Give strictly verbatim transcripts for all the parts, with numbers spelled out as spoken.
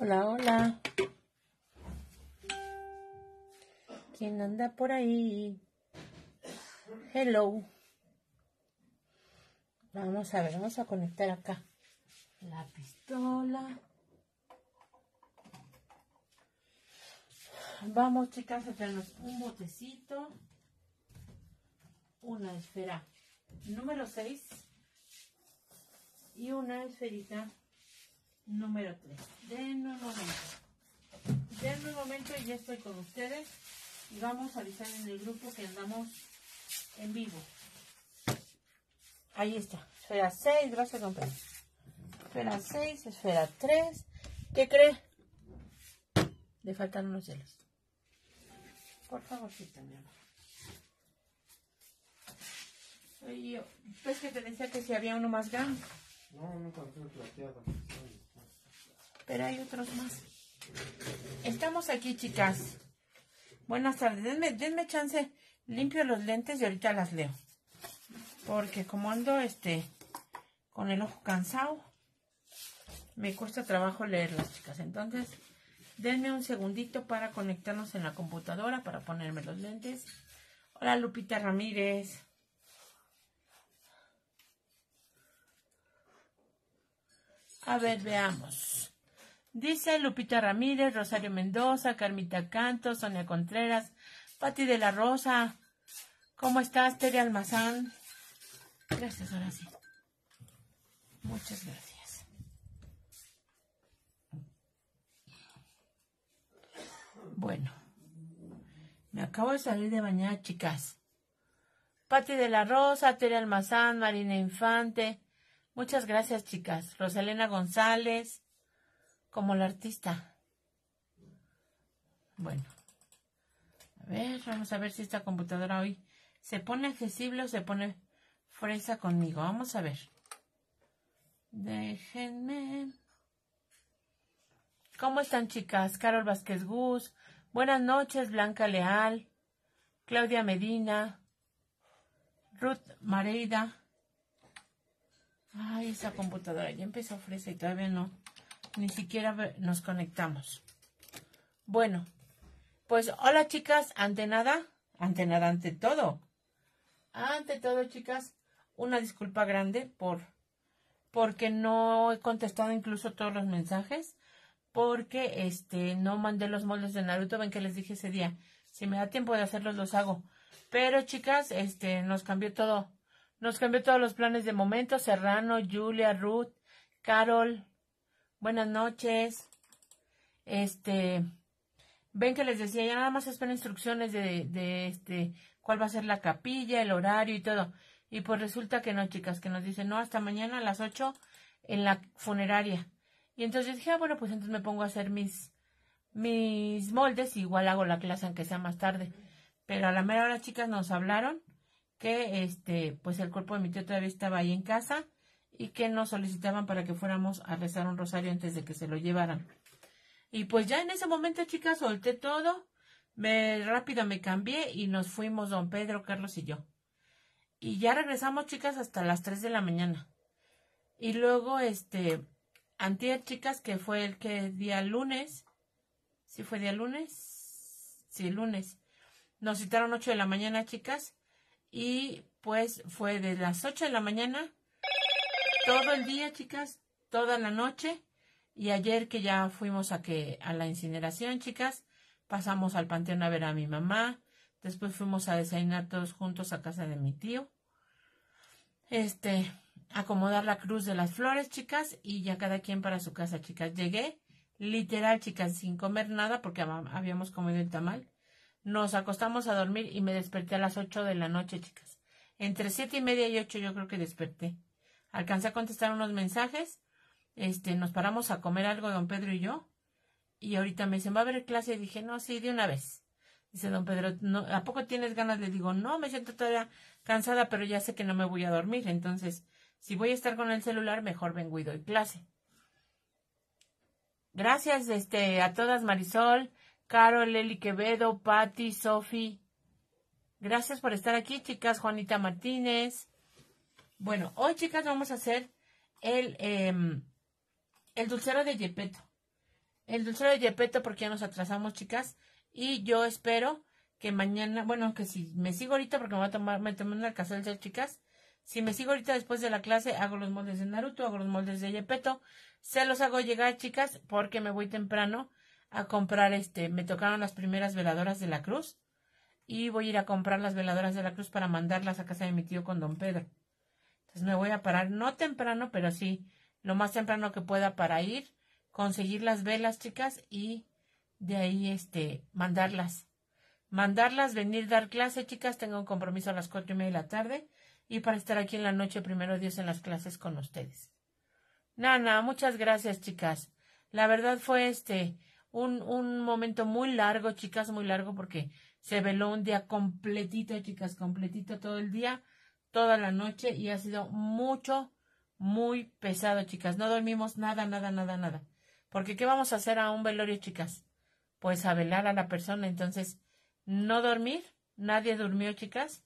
Hola, hola. ¿Quién anda por ahí? Hello. Vamos a ver, vamos a conectar acá la pistola. Vamos, chicas, a traernos un botecito, una esfera número seis y una esferita número tres. Denme un momento. Denme un momento y ya estoy con ustedes. Y vamos a avisar en el grupo que andamos en vivo. Ahí está. Esfera seis, gracias, don Pedro. Esfera seis, esfera tres. ¿Qué cree? Le faltan unos hielos. Por favor, sí, mi amor. Soy yo. ¿Ves que te decía que si había uno más grande? No, no encontré el plateado. Pero hay otros más. Estamos aquí, chicas. Buenas tardes. Denme, denme chance. Limpio los lentes y ahorita las leo. Porque como ando este con el ojo cansado, me cuesta trabajo leerlas, chicas. Entonces, denme un segundito para conectarnos en la computadora para ponerme los lentes. Hola, Lupita Ramírez. A ver, veamos. Dice Lupita Ramírez, Rosario Mendoza, Carmita Canto, Sonia Contreras, Pati de la Rosa. ¿Cómo estás, Tere Almazán? Gracias, ahora sí. Muchas gracias. Bueno, me acabo de salir de bañar, chicas. Pati de la Rosa, Tere Almazán, Marina Infante. Muchas gracias, chicas. Rosalena González, como la artista. Bueno, a ver, vamos a ver si esta computadora hoy se pone accesible o se pone fresa conmigo. Vamos a ver. Déjenme. ¿Cómo están, chicas? Carol Vázquez Gus. Buenas noches, Blanca Leal. Claudia Medina. Ruth Mareida. Ay, esa computadora ya empezó fresa y todavía no. Ni siquiera nos conectamos. Bueno, pues hola, chicas. Ante nada, ante nada, ante todo. Ante todo, chicas, una disculpa grande por porque no he contestado incluso todos los mensajes. Porque este no mandé los moldes de Naruto. Ven que les dije ese día. Si me da tiempo de hacerlos, los hago. Pero, chicas, este nos cambió todo. Nos cambió todos los planes de momento. Serrano, Julia, Ruth, Carol. Buenas noches. Este, ven que les decía, ya nada más espero instrucciones de, de este, cuál va a ser la capilla, el horario y todo. Y pues resulta que no, chicas, que nos dicen, no, hasta mañana a las ocho en la funeraria. Y entonces dije, ah, bueno, pues entonces me pongo a hacer mis, mis moldes, y igual hago la clase aunque sea más tarde. Pero a la mera hora, chicas, nos hablaron que, este, pues el cuerpo de mi tío todavía estaba ahí en casa y que nos solicitaban para que fuéramos a rezar un rosario antes de que se lo llevaran. Y pues ya en ese momento, chicas, solté todo, me rápido me cambié y nos fuimos don Pedro, Carlos y yo. Y ya regresamos, chicas, hasta las tres de la mañana. Y luego, este, antier, chicas, que fue el que día lunes, ¿sí fue día lunes? Sí, lunes. Nos citaron ocho de la mañana, chicas, y pues fue de las ocho de la mañana, todo el día, chicas, toda la noche. Y ayer que ya fuimos a que a la incineración, chicas, pasamos al panteón a ver a mi mamá. Después fuimos a desayunar todos juntos a casa de mi tío. Este, acomodar la cruz de las flores, chicas, y ya cada quien para su casa, chicas. Llegué, literal, chicas, sin comer nada porque habíamos comido el tamal. Nos acostamos a dormir y me desperté a las ocho de la noche, chicas. Entre siete y media y ocho yo creo que desperté. Alcancé a contestar unos mensajes. Este, nos paramos a comer algo, don Pedro y yo, y ahorita me dicen, ¿va a haber clase? Y dije, no, sí, de una vez. Dice don Pedro, no, ¿a poco tienes ganas? Le digo, no, me siento todavía cansada, pero ya sé que no me voy a dormir, entonces, si voy a estar con el celular, mejor vengo y doy clase. Gracias, este, a todas, Marisol, Carol, Eli Quevedo, Patti, Sofi. Gracias por estar aquí, chicas. Juanita Martínez. Bueno, hoy, chicas, vamos a hacer el, eh, el dulcero de Yepeto. el dulcero de Yepeto porque ya nos atrasamos, chicas. Y yo espero que mañana, bueno, que si me sigo ahorita porque me voy a tomar, me tomé una alcacelcer, chicas. Si me sigo ahorita después de la clase, hago los moldes de Naruto, hago los moldes de Yepeto. Se los hago llegar, chicas, porque me voy temprano a comprar, este, me tocaron las primeras veladoras de la cruz. Y voy a ir a comprar las veladoras de la cruz para mandarlas a casa de mi tío con don Pedro. Entonces me voy a parar, no temprano, pero sí, lo más temprano que pueda para ir, conseguir las velas, chicas, y de ahí, este, mandarlas. Mandarlas, venir, dar clase, chicas. Tengo un compromiso a las cuatro y media de la tarde. Y para estar aquí en la noche, primero Dios, en las clases con ustedes. Nana, muchas gracias, chicas. La verdad fue, este, un, un momento muy largo, chicas, muy largo, porque se veló un día completito, chicas, completito todo el día, toda la noche, y ha sido mucho, muy pesado, chicas. No dormimos nada, nada, nada, nada. Porque ¿qué vamos a hacer a un velorio, chicas? Pues a velar a la persona. Entonces, no dormir, nadie durmió, chicas.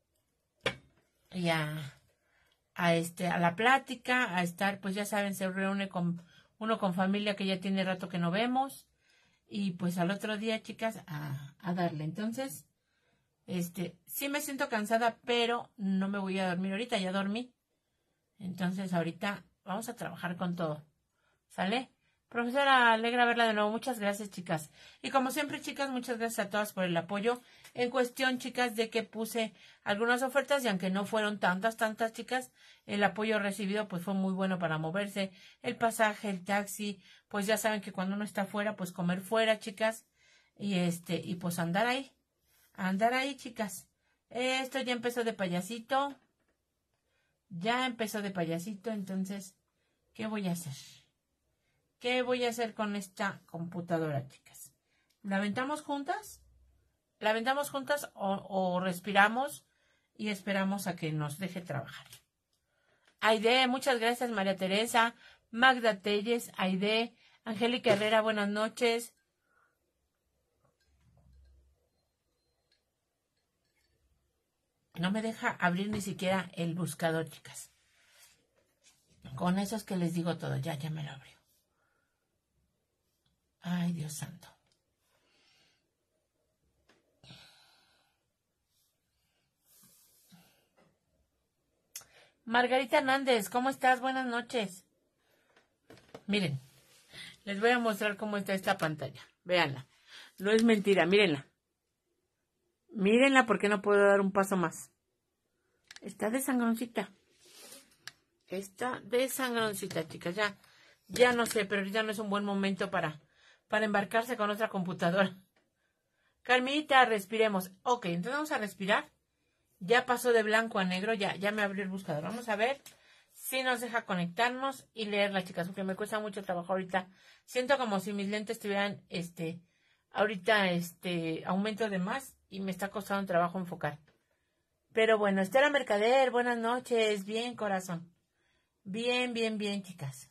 Y a, a este, a la plática, a estar, pues ya saben, se reúne con uno con familia que ya tiene rato que no vemos. Y pues al otro día, chicas, a, a darle. Entonces, este, sí me siento cansada, pero no me voy a dormir ahorita, ya dormí. Entonces, ahorita vamos a trabajar con todo. ¿Sale? Profesora, alegra verla de nuevo. Muchas gracias, chicas. Y como siempre, chicas, muchas gracias a todas por el apoyo. En cuestión, chicas, de que puse algunas ofertas y aunque no fueron tantas, tantas, chicas, el apoyo recibido pues fue muy bueno para moverse. El pasaje, el taxi, pues ya saben que cuando uno está fuera, pues comer fuera, chicas. Y este, y pues andar ahí. Andar ahí, chicas. Esto ya empezó de payasito. Ya empezó de payasito, entonces, ¿qué voy a hacer? ¿Qué voy a hacer con esta computadora, chicas? ¿La aventamos juntas? ¿La aventamos juntas o, o respiramos y esperamos a que nos deje trabajar? Aide, muchas gracias, María Teresa. Magda Telles, Aide. Angélica Herrera, buenas noches. No me deja abrir ni siquiera el buscador, chicas. Con eso es que les digo todo. Ya, ya me lo abrió. Ay, Dios santo. Margarita Hernández, ¿cómo estás? Buenas noches. Miren, les voy a mostrar cómo está esta pantalla. Véanla. No es mentira, mírenla. Mírenla porque no puedo dar un paso más. Está de sangroncita. Está de sangroncita, chicas. Ya, ya no sé, pero ya no es un buen momento para... para embarcarse con otra computadora. Carmita, respiremos. Ok, entonces vamos a respirar. Ya pasó de blanco a negro, ya, ya me abrió el buscador. Vamos a ver si nos deja conectarnos y leerla, chicas, porque me cuesta mucho trabajo ahorita. Siento como si mis lentes tuvieran, este, ahorita, este, aumento de más y me está costando trabajo enfocar. Pero bueno, Estela Mercader, buenas noches. Bien, corazón. Bien, bien, bien, chicas.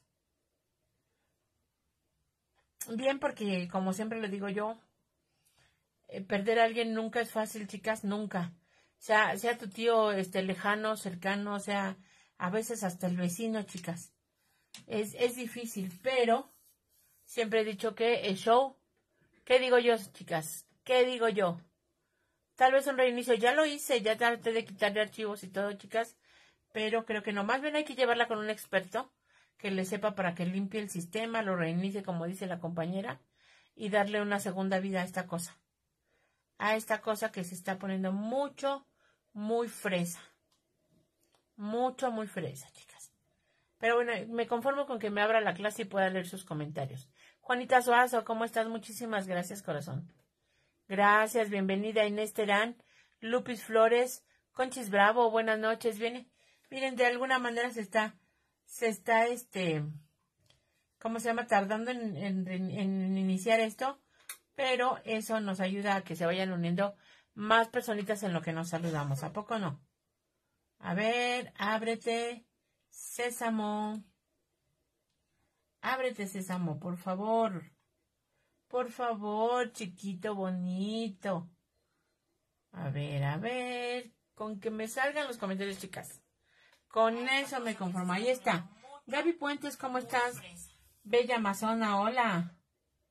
Bien, porque como siempre le digo yo, eh, perder a alguien nunca es fácil, chicas, nunca. Sea, sea tu tío este lejano, cercano, sea a veces hasta el vecino, chicas. Es, es difícil, pero siempre he dicho que el show, ¿qué digo yo, chicas? ¿Qué digo yo? Tal vez un reinicio, ya lo hice, ya traté de quitarle archivos y todo, chicas, pero creo que no, más bien hay que llevarla con un experto que le sepa para que limpie el sistema, lo reinicie como dice la compañera y darle una segunda vida a esta cosa. A esta cosa que se está poniendo mucho, muy fresa. Mucho, muy fresa, chicas. Pero bueno, me conformo con que me abra la clase y pueda leer sus comentarios. Juanita Suazo, ¿cómo estás? Muchísimas gracias, corazón. Gracias, bienvenida Inés Terán. Lupis Flores, Conchis Bravo, buenas noches. Viene, miren, de alguna manera se está, se está, este, ¿cómo se llama? Tardando en, en, en iniciar esto. Pero eso nos ayuda a que se vayan uniendo más personitas en lo que nos saludamos. ¿A poco no? A ver, ábrete, Sésamo. Ábrete, Sésamo, por favor. Por favor, chiquito bonito. A ver, a ver. Con que me salgan los comentarios, chicas. Con eso me conformo. Ahí está. Gaby Puentes, ¿cómo estás? Bella Amazona, hola.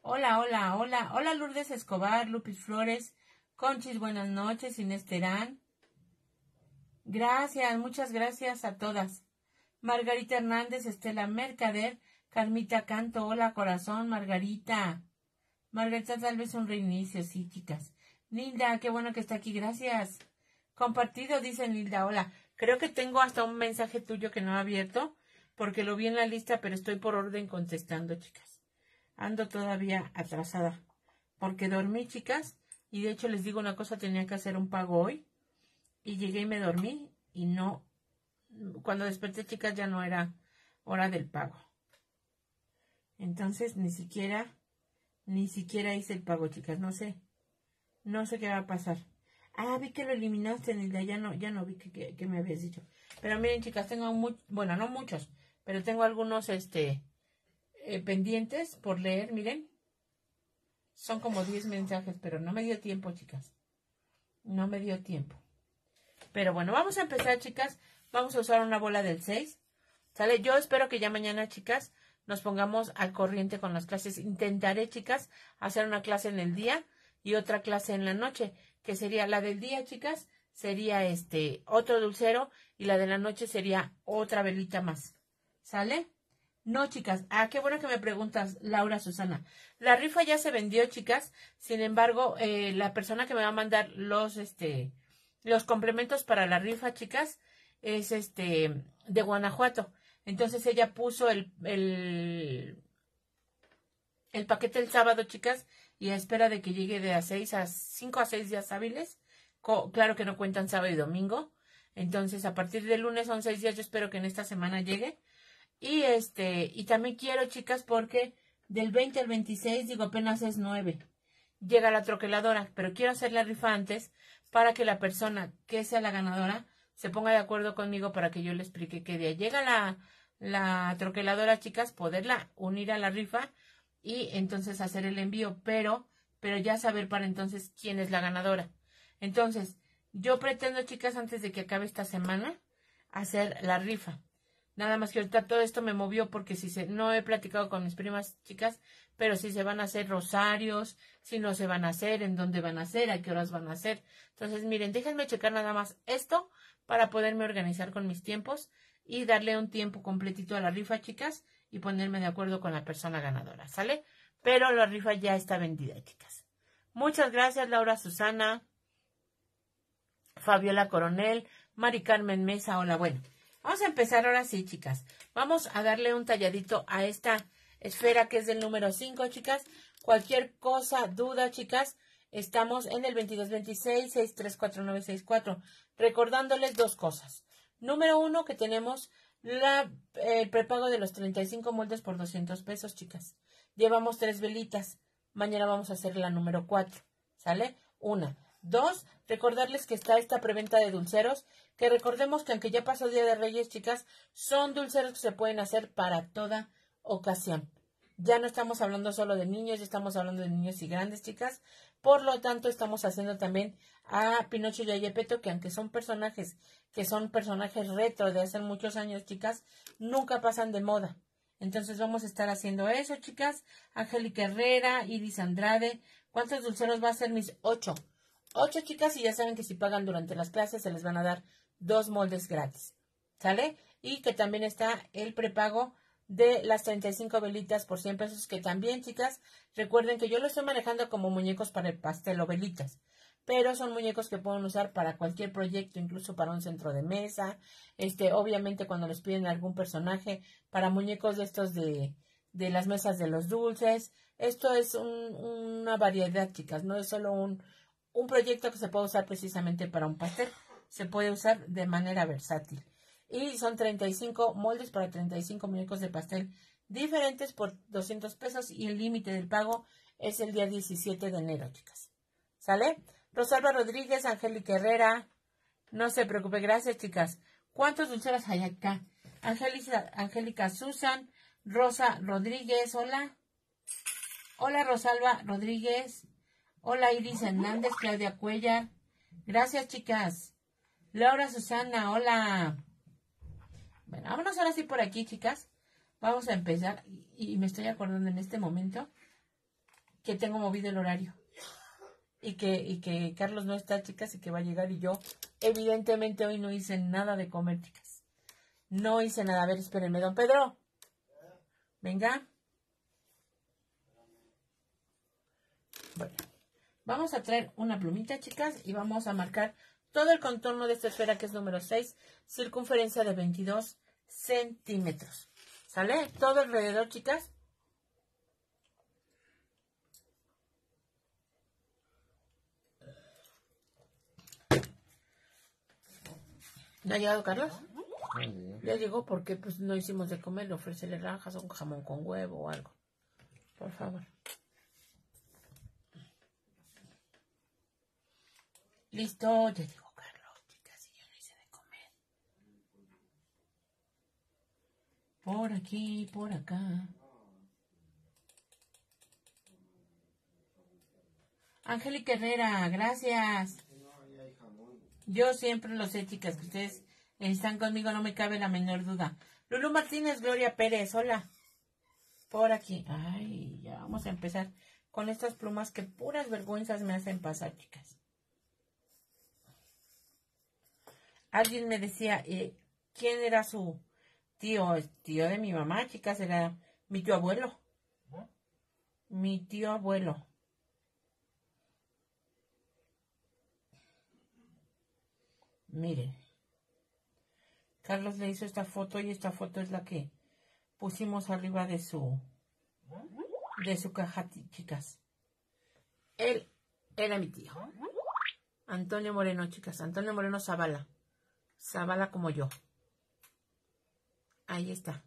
Hola, hola, hola. Hola Lourdes Escobar, Lupis Flores, Conchis, buenas noches, Inés Terán. Gracias, muchas gracias a todas. Margarita Hernández, Estela Mercader, Carmita Canto, hola corazón, Margarita. Margarita, tal vez un reinicio, sí, chicas. Nilda, qué bueno que está aquí, gracias. Compartido, dice Nilda, hola. Creo que tengo hasta un mensaje tuyo que no he abierto, porque lo vi en la lista, pero estoy por orden contestando, chicas. Ando todavía atrasada, porque dormí, chicas, y de hecho les digo una cosa, tenía que hacer un pago hoy, y llegué y me dormí, y no, cuando desperté, chicas, ya no era hora del pago. Entonces, ni siquiera, ni siquiera hice el pago, chicas, no sé, no sé qué va a pasar. Ah, vi que lo eliminaste, Nilda, ya no, ya no vi que, que, que me habías dicho. Pero miren, chicas, tengo muchos, bueno, no muchos, pero tengo algunos, este, eh, pendientes por leer, miren. Son como diez mensajes, pero no me dio tiempo, chicas. No me dio tiempo. Pero bueno, vamos a empezar, chicas. Vamos a usar una bola del seis. ¿Sale? Yo espero que ya mañana, chicas, nos pongamos al corriente con las clases. Intentaré, chicas, hacer una clase en el día y otra clase en la noche, que sería la del día, chicas, sería este otro dulcero y la de la noche sería otra velita más. ¿Sale? No, chicas. Ah, qué bueno que me preguntas, Laura Susana. La rifa ya se vendió, chicas. Sin embargo, eh, la persona que me va a mandar los, este, los complementos para la rifa, chicas, es este de Guanajuato. Entonces ella puso el, el, el paquete el sábado, chicas, y a espera de que llegue de a seis a cinco a seis días hábiles. Co claro que no cuentan sábado y domingo. Entonces, a partir del lunes son seis días. Yo espero que en esta semana llegue. Y este, y también quiero, chicas, porque del veinte al veintiséis, digo, apenas es nueve. Llega la troqueladora, pero quiero hacer la rifa antes para que la persona que sea la ganadora se ponga de acuerdo conmigo para que yo le explique qué día llega la, la troqueladora, chicas, poderla unir a la rifa y entonces hacer el envío, pero, pero ya saber para entonces quién es la ganadora. Entonces, yo pretendo, chicas, antes de que acabe esta semana, hacer la rifa. Nada más que ahorita todo esto me movió porque si se, no he platicado con mis primas chicas, pero si se van a hacer rosarios, si no se van a hacer, en dónde van a hacer, a qué horas van a hacer. Entonces, miren, déjenme checar nada más esto para poderme organizar con mis tiempos y darle un tiempo completito a la rifa, chicas, y ponerme de acuerdo con la persona ganadora, ¿sale? Pero la rifa ya está vendida, chicas. Muchas gracias, Laura Susana, Fabiola Coronel, Mari Carmen Mesa, hola, bueno. Vamos a empezar ahora sí, chicas. Vamos a darle un talladito a esta esfera que es del número cinco, chicas. Cualquier cosa, duda, chicas, estamos en el veintidós veintiséis, sesenta y tres cuarenta y nueve sesenta y cuatro. Recordándoles dos cosas. Número uno, que tenemos la, el prepago de los treinta y cinco moldes por doscientos pesos, chicas. Llevamos tres velitas. Mañana vamos a hacer la número cuatro. ¿Sale? Una. Dos, recordarles que está esta preventa de dulceros, que recordemos que aunque ya pasó Día de Reyes, chicas, son dulceros que se pueden hacer para toda ocasión. Ya no estamos hablando solo de niños, ya estamos hablando de niños y grandes, chicas. Por lo tanto, estamos haciendo también a Pinocho y a Gepetto, que aunque son personajes, que son personajes retro de hace muchos años, chicas, nunca pasan de moda. Entonces vamos a estar haciendo eso, chicas. Angélica Herrera, Iris Andrade. ¿Cuántos dulceros va a ser, mis? Ocho. Ocho, chicas, y ya saben que si pagan durante las clases se les van a dar dos moldes gratis. ¿Sale? Y que también está el prepago de las treinta y cinco velitas por cien pesos, que también, chicas, recuerden que yo lo estoy manejando como muñecos para el pastel o velitas, pero son muñecos que pueden usar para cualquier proyecto, incluso para un centro de mesa, este, obviamente cuando les piden algún personaje, para muñecos de estos de, de las mesas de los dulces. Esto es un, una variedad, chicas, no es solo un, un proyecto que se puede usar precisamente para un pastel, se puede usar de manera versátil. Y son treinta y cinco moldes para treinta y cinco muñecos de pastel diferentes por doscientos pesos, y el límite del pago es el día diecisiete de enero, chicas. ¿Sale? Rosalba Rodríguez, Angélica Herrera, no se preocupe, gracias, chicas. ¿Cuántos dulceros hay acá? Angélica, Angélica Susan, Rosa Rodríguez, hola. Hola, Rosalba Rodríguez. Hola, Iris Hernández, Claudia Cuellar. Gracias, chicas. Laura Susana, hola. Bueno, vámonos ahora sí por aquí, chicas. Vamos a empezar. Y, y me estoy acordando en este momento que tengo movido el horario. Y que, y que Carlos no está, chicas, y que va a llegar. Y yo, evidentemente, hoy no hice nada de comer, chicas. No hice nada. A ver, espérenme, don Pedro. Venga. Bueno, vamos a traer una plumita, chicas, y vamos a marcar todo el contorno de esta esfera, que es número seis, circunferencia de veintidós centímetros. ¿Sale? Todo alrededor, chicas. ¿Ya ha llegado Carlos? Ya llegó porque pues no hicimos de comer. Le ofrécele rajas, un jamón con huevo o algo. Por favor. Listo, ya llegó Carlos, chicas, y yo no hice de comer. Por aquí, por acá. Angélica Herrera, gracias. Yo siempre lo sé, chicas, que ustedes están conmigo, no me cabe la menor duda. Lulú Martínez, Gloria Pérez, hola. Por aquí. Ay, ya vamos a empezar con estas plumas que puras vergüenzas me hacen pasar, chicas. Alguien me decía, eh, ¿quién era su tío? El tío de mi mamá, chicas, era mi tío abuelo. Mi tío abuelo. Miren. Carlos le hizo esta foto y esta foto es la que pusimos arriba de su de su caja, chicas. Él era mi tío. Antonio Moreno, chicas. Antonio Moreno Zavala. Zavala como yo. Ahí está.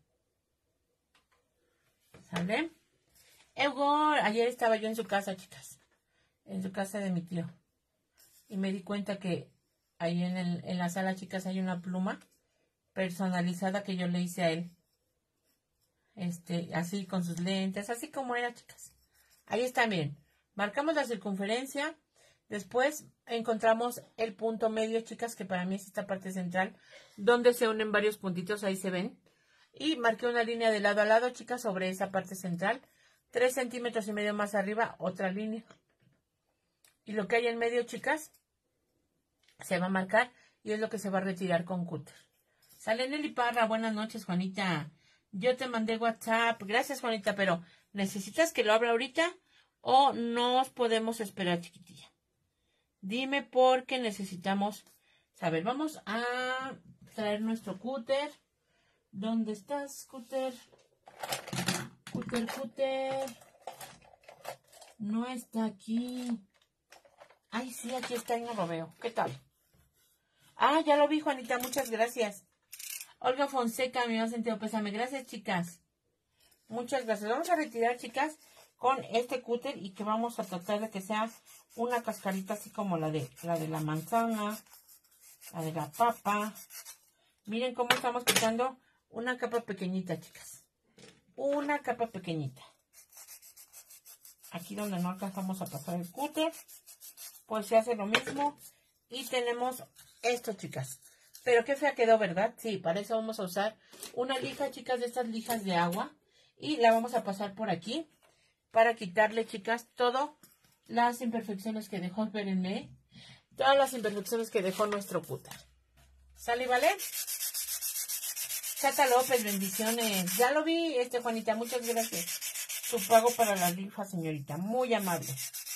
¿Sale? Hugo, ayer estaba yo en su casa, chicas. En su casa de mi tío. Y me di cuenta que ahí en, el, en la sala, chicas, hay una pluma personalizada que yo le hice a él. Este, así con sus lentes, así como era, chicas. Ahí está, miren. Marcamos la circunferencia. Después encontramos el punto medio, chicas, que para mí es esta parte central, donde se unen varios puntitos, ahí se ven. Y marqué una línea de lado a lado, chicas, sobre esa parte central. Tres centímetros y medio más arriba, otra línea. Y lo que hay en medio, chicas, se va a marcar y es lo que se va a retirar con cúter. Sale Nelly Parra, buenas noches, Juanita. Yo te mandé WhatsApp. Gracias, Juanita, pero ¿necesitas que lo abra ahorita o nos podemos esperar, chiquitilla? Dime por qué necesitamos saber. Vamos a traer nuestro cúter. ¿Dónde estás, cúter? Cúter, cúter. No está aquí. Ay, sí, aquí está y no lo veo. ¿Qué tal? Ah, ya lo vi, Juanita. Muchas gracias. Olga Fonseca, me ha sentido pésame. Gracias, chicas. Muchas gracias. Vamos a retirar, chicas, con este cúter y que vamos a tratar de que sea una cascarita así como la de la de la manzana, la de la papa. Miren cómo estamos quitando una capa pequeñita, chicas. Una capa pequeñita. Aquí donde no alcanzamos a pasar el cúter, pues se hace lo mismo. Y tenemos esto, chicas. Pero qué fea quedó, ¿verdad? Sí, para eso vamos a usar una lija, chicas, de estas lijas de agua. Y la vamos a pasar por aquí para quitarle, chicas, todas las imperfecciones que dejó, espérenme, todas las imperfecciones que dejó nuestro cúter. ¿Sale, vale? Chata López, bendiciones. Ya lo vi, este Juanita, muchas gracias. Su pago para la rifa, señorita, muy amable.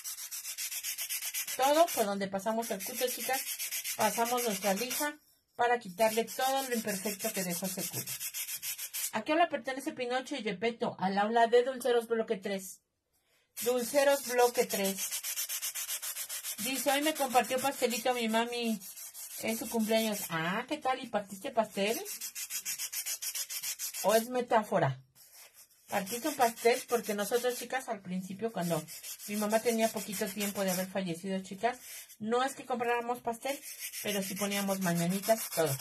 Todo por donde pasamos el cúter, chicas, pasamos nuestra lija para quitarle todo lo imperfecto que dejó ese cúter. ¿A qué aula pertenece Pinocho y Gepetto? Al aula de Dulceros Bloque tres. Dulceros Bloque tres. Dice, hoy me compartió pastelito mi mami. Es su cumpleaños. Ah, ¿qué tal? ¿Y partiste pastel? ¿O es metáfora? Partiste un pastel porque nosotros, chicas, al principio, cuando mi mamá tenía poquito tiempo de haber fallecido, chicas, no es que compráramos pastel, pero sí poníamos mañanitas, todo.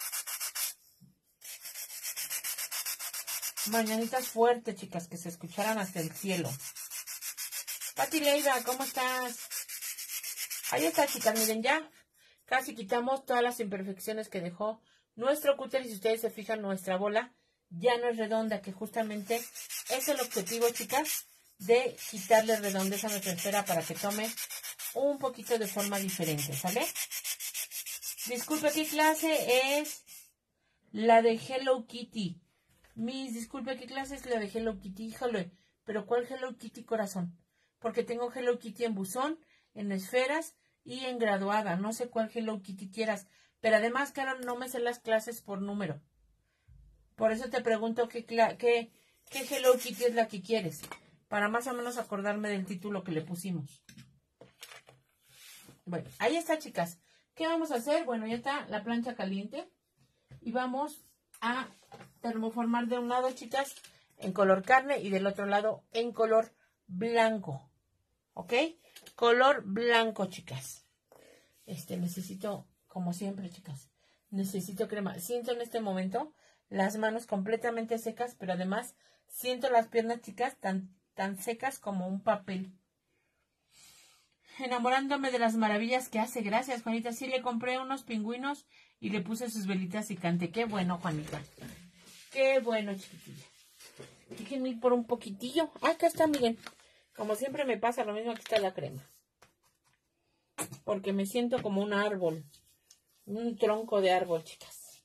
Mañanitas fuertes, chicas, que se escucharan hasta el cielo. Pati Leiva, ¿cómo estás? Ahí está, chicas, miren, ya casi quitamos todas las imperfecciones que dejó nuestro cúter. Y si ustedes se fijan, nuestra bola ya no es redonda, que justamente es el objetivo, chicas, de quitarle redondez a nuestra esfera para que tome un poquito de forma diferente, ¿sale? Disculpe, ¿qué clase es la de Hello Kitty? Miss, disculpe, ¿qué clase es la de Hello Kitty? Híjole, pero ¿cuál Hello Kitty, corazón? Porque tengo Hello Kitty en buzón, en esferas y en graduada. No sé cuál Hello Kitty quieras. Pero además, Carol, no me sé las clases por número. Por eso te pregunto qué, qué, qué Hello Kitty es la que quieres. Para más o menos acordarme del título que le pusimos. Bueno, ahí está, chicas. ¿Qué vamos a hacer? Bueno, ya está la plancha caliente. Y vamos a termoformar de un lado, chicas, en color carne y del otro lado en color blanco. ¿Ok? Color blanco, chicas. Este, necesito, como siempre, chicas, necesito crema. Siento en este momento las manos completamente secas, pero además siento las piernas, chicas, tan, tan secas como un papel. Enamorándome de las maravillas que hace. Gracias, Juanita. Sí, le compré unos pingüinos y le puse sus velitas y canté. Qué bueno, Juanita. Qué bueno, chiquitilla. Déjenme ir por un poquitillo. Ah, acá está, miren. Como siempre me pasa lo mismo, aquí está la crema. Porque me siento como un árbol. Un tronco de árbol, chicas.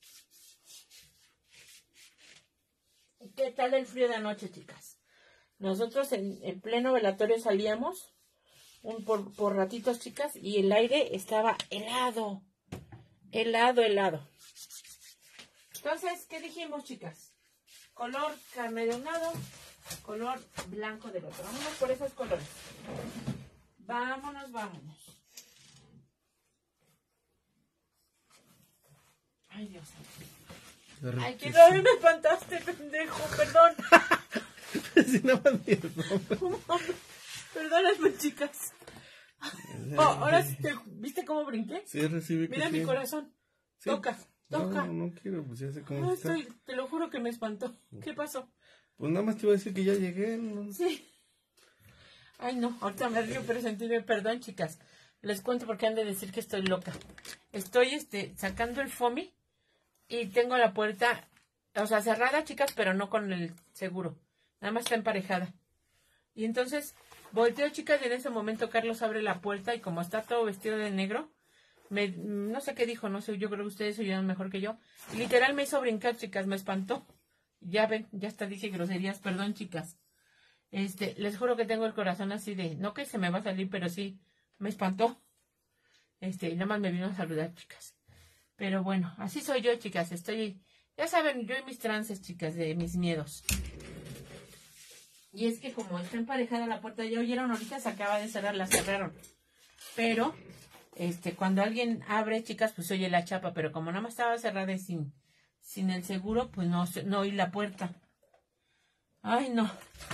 ¿Qué tal el frío de anoche, chicas? Nosotros en, en pleno velatorio salíamos un, por, por ratitos, chicas, y el aire estaba helado. Helado, helado. Entonces, ¿qué dijimos, chicas? Color carne de un lado, color blanco del otro. Vámonos por esos colores. Vámonos, vámonos. Ay, Dios. Ay, que no me espantaste, pendejo, perdón. Si no me entiendo. Perdóname, chicas. Oh, ahora sí te, ¿viste cómo brinqué? Sí, recibí que Mira sí. mi corazón. Sí. Toca, toca. No, no quiero, pues ya sé cómo No, está. estoy, te lo juro que me espantó. ¿Qué pasó? Pues nada más te iba a decir que ya llegué. ¿No? Sí. Ay, no, ahorita me río, pero sentirme, perdón, chicas. Les cuento porque han de decir que estoy loca. Estoy este, sacando el foamy y tengo la puerta, o sea, cerrada, chicas, pero no con el seguro. Nada más está emparejada. Y entonces volteo, chicas, y en ese momento Carlos abre la puerta y como está todo vestido de negro, me, no sé qué dijo, no sé, yo creo que ustedes oyeron mejor que yo. Y literal me hizo brincar, chicas, me espantó. Ya ven, ya hasta dije groserías, perdón, chicas. Este, les juro que tengo el corazón así de, no que se me va a salir, pero sí, me espantó. Este, y nada más me vino a saludar, chicas. Pero bueno, así soy yo, chicas, estoy, ya saben, yo y mis trances, chicas, de mis miedos. Y es que como está emparejada la puerta, ya oyeron, ahorita se acaba de cerrar, la cerraron. Pero, este, cuando alguien abre, chicas, pues oye la chapa, pero como nada más estaba cerrada y sin, sin el seguro, pues no, no oí la puerta. Ay, no.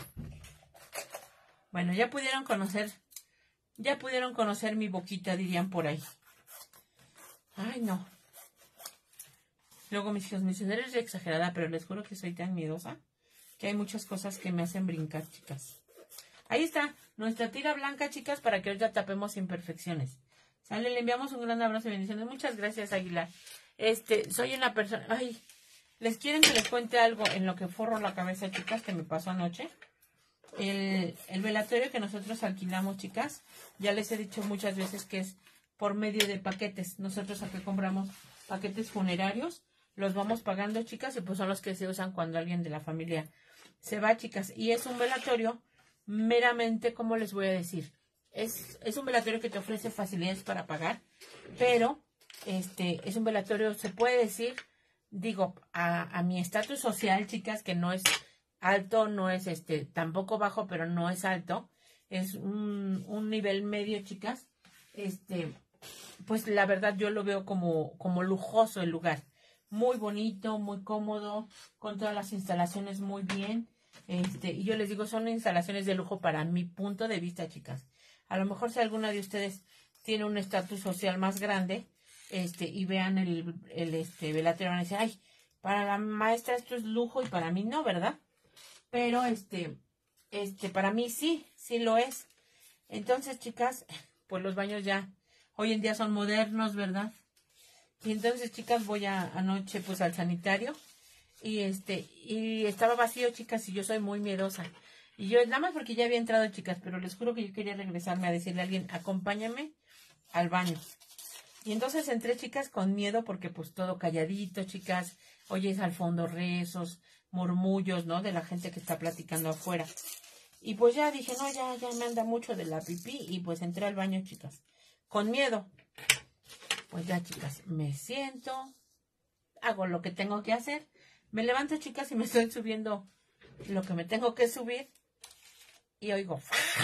Bueno, ya pudieron conocer, ya pudieron conocer mi boquita, dirían por ahí. Ay, no. Luego mis hijos me dicen, eres exagerada, pero les juro que soy tan miedosa que hay muchas cosas que me hacen brincar, chicas. Ahí está, nuestra tira blanca, chicas, para que ahorita tapemos imperfecciones. Sale, le enviamos un gran abrazo y bendiciones. Muchas gracias, Aguilar. Este, soy una persona... Ay, ¿les quieren que les cuente algo en lo que forro la cabeza, chicas, que me pasó anoche? El, el velatorio que nosotros alquilamos, chicas, ya les he dicho muchas veces que es por medio de paquetes. Nosotros acá compramos paquetes funerarios, los vamos pagando, chicas, y pues son los que se usan cuando alguien de la familia se va, chicas. Y es un velatorio meramente, ¿cómo les voy a decir? Es, es un velatorio que te ofrece facilidades para pagar, pero este es un velatorio, se puede decir, digo, a, a mi estatus social, chicas, que no es alto, no es este tampoco bajo, pero no es alto, es un, un nivel medio, chicas. Este, pues la verdad yo lo veo como, como lujoso el lugar, muy bonito, muy cómodo, con todas las instalaciones muy bien. Este, y yo les digo, son instalaciones de lujo para mi punto de vista, chicas. A lo mejor si alguna de ustedes tiene un estatus social más grande, este, y vean el, el este velatorio, van a decir, ay, para la maestra esto es lujo y para mí no, ¿verdad? Pero este, este, para mí sí, sí lo es. Entonces, chicas, pues los baños ya hoy en día son modernos, ¿verdad? Y entonces, chicas, voy a, anoche pues al sanitario y este, y estaba vacío, chicas, y yo soy muy miedosa. Y yo, nada más porque ya había entrado, chicas, pero les juro que yo quería regresarme a decirle a alguien, acompáñame al baño. Y entonces entré, chicas, con miedo porque pues todo calladito, chicas. Oyes al fondo rezos, murmullos, ¿no? De la gente que está platicando afuera. Y pues ya dije, no, ya, ya me anda mucho de la pipí. Y pues entré al baño, chicas, con miedo. Pues ya, chicas, me siento, hago lo que tengo que hacer. Me levanto, chicas, y me estoy subiendo lo que me tengo que subir. Y oigo,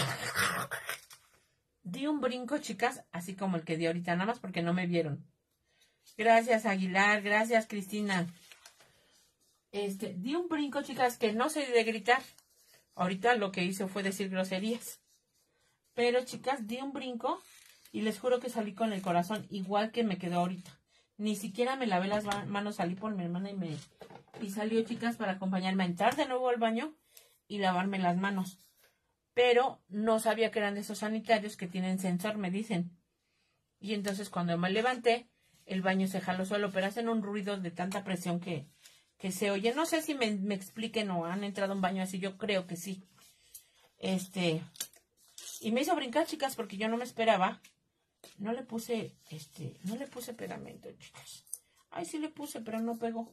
di un brinco, chicas, así como el que di ahorita, nada más porque no me vieron. Gracias, Aguilar, gracias, Cristina. Este, di un brinco, chicas, que no sé de gritar. Ahorita lo que hice fue decir groserías. Pero, chicas, di un brinco y les juro que salí con el corazón igual que me quedó ahorita. Ni siquiera me lavé las manos, salí por mi hermana y me... Y salió, chicas, para acompañarme a entrar de nuevo al baño y lavarme las manos. Pero no sabía que eran de esos sanitarios que tienen sensor, me dicen. Y entonces cuando me levanté, el baño se jaló solo, pero hacen un ruido de tanta presión que, que se oye. No sé si me, me expliquen o han entrado a un baño así, yo creo que sí. Este, y me hizo brincar, chicas, porque yo no me esperaba. No le puse, este, no le puse pegamento, chicas. Ay, sí le puse, pero no pegó.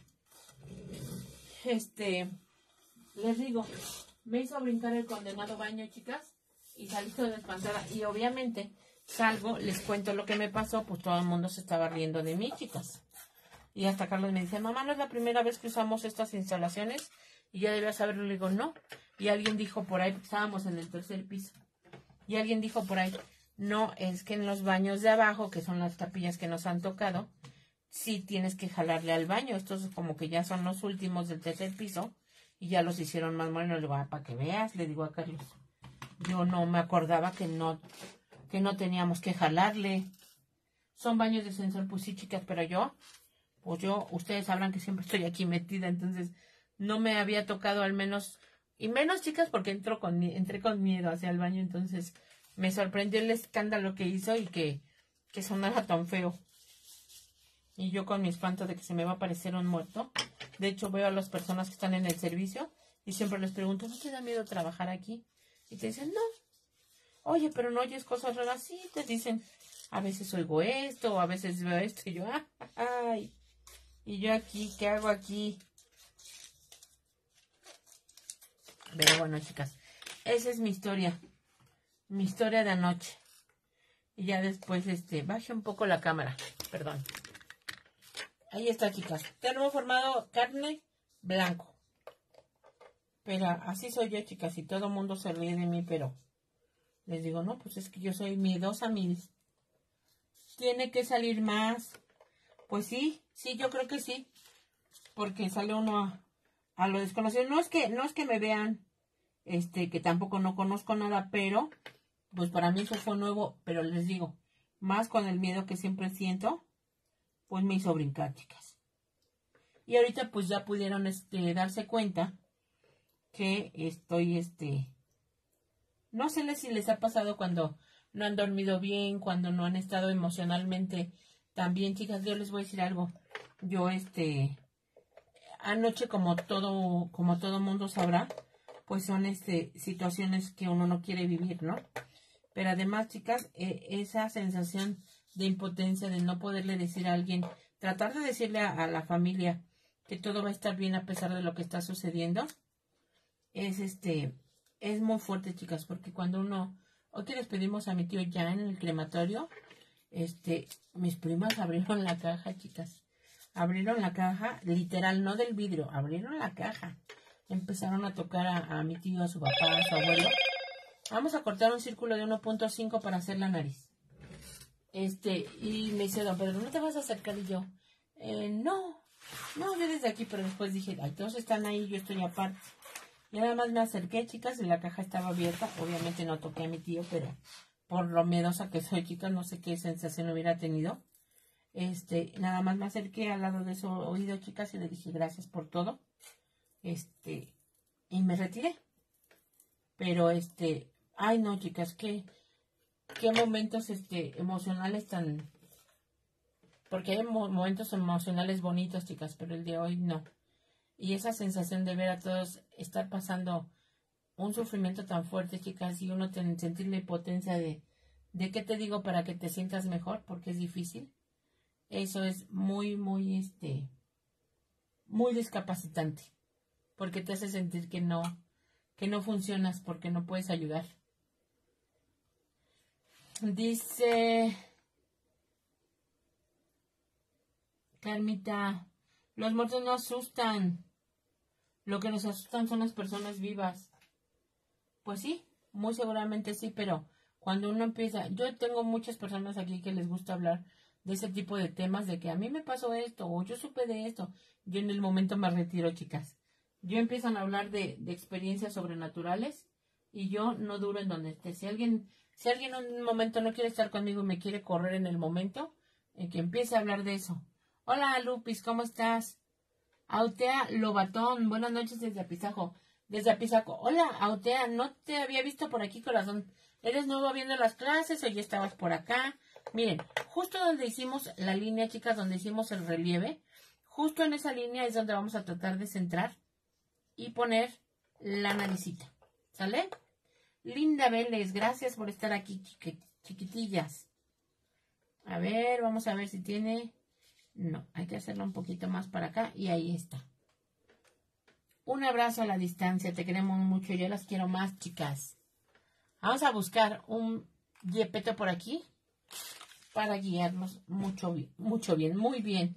Este, les digo, me hizo brincar el condenado baño, chicas, y salí toda espantada. Y obviamente, salgo, les cuento lo que me pasó, pues todo el mundo se estaba riendo de mí, chicas. Y hasta Carlos me dice, mamá, ¿no es la primera vez que usamos estas instalaciones? Y ya debía saberlo, le digo, no. Y alguien dijo por ahí, estábamos en el tercer piso, y alguien dijo por ahí, no, es que en los baños de abajo, que son las capillas que nos han tocado, sí tienes que jalarle al baño. Estos como que ya son los últimos del tercer piso y ya los hicieron más modernos. Le digo, ah, para que veas, le digo a Carlos. Yo no me acordaba que no, que no teníamos que jalarle. Son baños de sensor, pues sí, chicas, pero yo, pues yo, ustedes sabrán que siempre estoy aquí metida, entonces no me había tocado al menos, y menos, chicas, porque entro con, entré con miedo hacia el baño, entonces me sorprendió el escándalo que hizo y que, que sonara tan feo. Y yo con mi espanto de que se me va a aparecer un muerto. De hecho, veo a las personas que están en el servicio y siempre les pregunto, ¿no te da miedo trabajar aquí? Y te dicen, no. Oye, pero no oyes cosas raras. Sí, te dicen, a veces oigo esto, o a veces veo esto. Y yo, ah, ay. Y yo aquí, ¿qué hago aquí? Pero bueno, chicas, esa es mi historia. Mi historia de anoche. Y ya después, este, baje un poco la cámara. Perdón. Ahí está, chicas. Termo formado carne blanco. Pero así soy yo, chicas. Y todo el mundo se ríe de mí, pero les digo, no, pues es que yo soy miedosa, mil. Tiene que salir más. Pues sí, sí, yo creo que sí. Porque sale uno a, a lo desconocido. No es que, no es que me vean, este, que tampoco no conozco nada, pero pues para mí eso fue nuevo. Pero les digo, más con el miedo que siempre siento, pues me hizo brincar, chicas. Y ahorita pues ya pudieron este, darse cuenta que estoy, este, no sé si les ha pasado cuando no han dormido bien, cuando no han estado emocionalmente tan bien, chicas. Yo les voy a decir algo. Yo, este, anoche, como todo, como todo mundo sabrá, pues son, este, situaciones que uno no quiere vivir, ¿no? Pero además, chicas, eh, esa sensación de impotencia, de no poderle decir a alguien, tratar de decirle a, a la familia que todo va a estar bien a pesar de lo que está sucediendo, es este, es muy fuerte, chicas, porque cuando uno, hoy que les pedimos a mi tío ya en el crematorio, este, mis primas abrieron la caja, chicas, abrieron la caja, literal, no del vidrio, abrieron la caja, empezaron a tocar a, a mi tío, a su papá, a su abuelo. Vamos a cortar un círculo de uno punto cinco para hacer la nariz. Este, y me dice, don Pedro, ¿no te vas a acercar? Y yo, eh, no, no, yo desde aquí, pero después dije, ay, todos están ahí, yo estoy aparte. Y nada más me acerqué, chicas, y la caja estaba abierta. Obviamente no toqué a mi tío, pero por lo miedosa que soy, chicas, no sé qué sensación hubiera tenido. Este, nada más me acerqué al lado de su oído, chicas, y le dije, gracias por todo. Este, y me retiré. Pero, este, ay, no, chicas, qué, qué momentos, este, emocionales tan... Porque hay mo momentos emocionales bonitos, chicas, pero el de hoy no. Y esa sensación de ver a todos estar pasando un sufrimiento tan fuerte, chicas, y uno tiene que sentir la impotencia de, de qué te digo para que te sientas mejor, porque es difícil. Eso es muy, muy, este, muy discapacitante, porque te hace sentir que no, que no funcionas, porque no puedes ayudar. Dice Carmita, los muertos no asustan, lo que nos asustan son las personas vivas. Pues sí, muy seguramente sí, pero cuando uno empieza, yo tengo muchas personas aquí que les gusta hablar de ese tipo de temas, de que a mí me pasó esto, o yo supe de esto. Yo en el momento me retiro, chicas. Yo empiezan a hablar de, de experiencias sobrenaturales y yo no duro en donde esté. Si alguien, si alguien en un momento no quiere estar conmigo y me quiere correr en el momento, en que empiece a hablar de eso. Hola, Lupis, ¿cómo estás? Autea Lobatón, buenas noches desde Apizaco. Desde Apizaco. Hola, Autea, no te había visto por aquí, corazón. ¿Eres nuevo viendo las clases o ya estabas por acá? Miren, justo donde hicimos la línea, chicas, donde hicimos el relieve, justo en esa línea es donde vamos a tratar de centrar y poner la naricita. ¿Sale? Linda Vélez, gracias por estar aquí, chiqui chiquitillas. A ver, vamos a ver si tiene... No, hay que hacerlo un poquito más para acá y ahí está. Un abrazo a la distancia, te queremos mucho, yo las quiero más, chicas. Vamos a buscar un yepeto por aquí para guiarnos mucho, mucho bien, muy bien.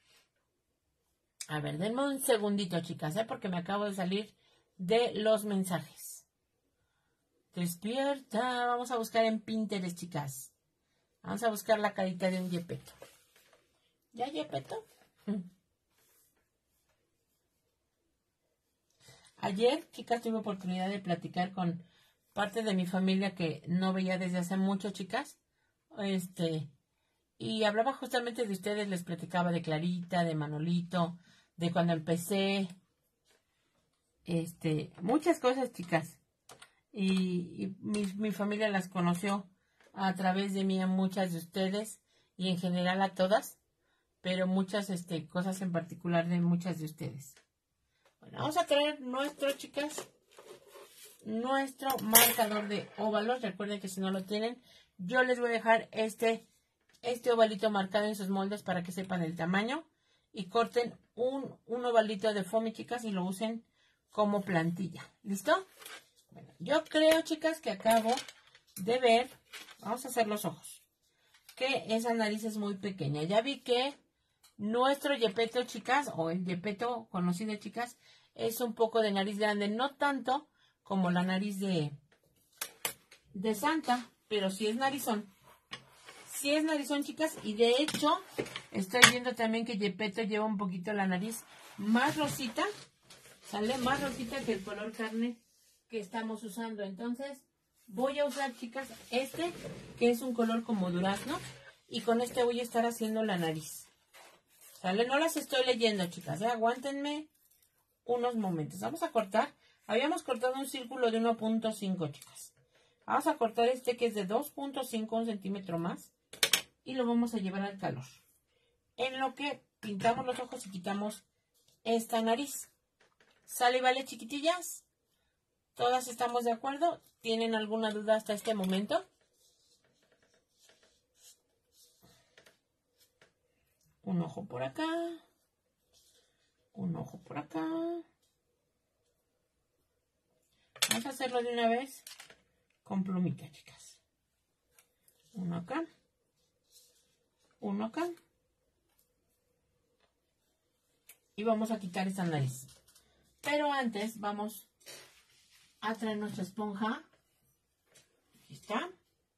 A ver, denme un segundito, chicas, ¿eh? Porque me acabo de salir de los mensajes. Despierta, vamos a buscar en Pinterest, chicas. Vamos a buscar la carita de un yepeto. ¿Ya yepeto? Ayer, chicas, tuve oportunidad de platicar con parte de mi familia que no veía desde hace mucho, chicas. Este, y hablaba justamente de ustedes, les platicaba de Clarita, de Manolito, de cuando empecé. Este, muchas cosas, chicas. Y, y mi, mi familia las conoció a través de mí a muchas de ustedes y en general a todas, pero muchas este, cosas en particular de muchas de ustedes. Bueno, vamos a traer nuestro, chicas, nuestro marcador de óvalos. Recuerden que si no lo tienen, yo les voy a dejar este, este ovalito marcado en sus moldes para que sepan el tamaño y corten un, un ovalito de foamy, chicas, y lo usen como plantilla. ¿Listo? Bueno, yo creo, chicas, que acabo de ver, vamos a hacer los ojos, que esa nariz es muy pequeña. Ya vi que nuestro yepeto, chicas, o el yepeto conocido, chicas, es un poco de nariz grande, no tanto como la nariz de, de Santa, pero sí es narizón. Sí es narizón, chicas, y de hecho estoy viendo también que yepeto lleva un poquito la nariz más rosita, sale más rosita que el color carne que estamos usando. Entonces voy a usar, chicas, este que es un color como durazno, y con este voy a estar haciendo la nariz. ¿Sale? No las estoy leyendo, chicas, ¿eh? Aguántenme unos momentos. Vamos a cortar. Habíamos cortado un círculo de uno punto cinco, chicas. Vamos a cortar este que es de dos punto cinco, un centímetro más. Y lo vamos a llevar al calor. En lo que pintamos los ojos y quitamos esta nariz. ¿Sale y vale, chiquitillas? ¿Todas estamos de acuerdo? ¿Tienen alguna duda hasta este momento? Un ojo por acá. Un ojo por acá. Vamos a hacerlo de una vez con plumita, chicas. Uno acá. Uno acá. Y vamos a quitar esta nariz. Pero antes vamos a traer nuestra esponja. Aquí está.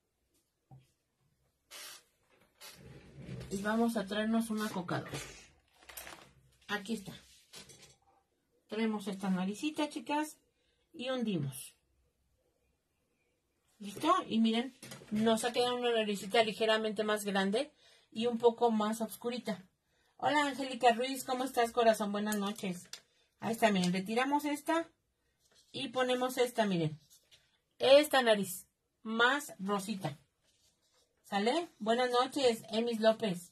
Y vamos a traernos una cocadora. Aquí está. Traemos esta naricita, chicas, y hundimos. ¿Listo? Y miren, nos ha quedado una naricita ligeramente más grande y un poco más oscurita. Hola, Angélica Ruiz, ¿cómo estás, corazón? Buenas noches. Ahí está, miren, retiramos esta y ponemos esta, miren. Esta nariz, más rosita. ¿Sale? Buenas noches, Emis López.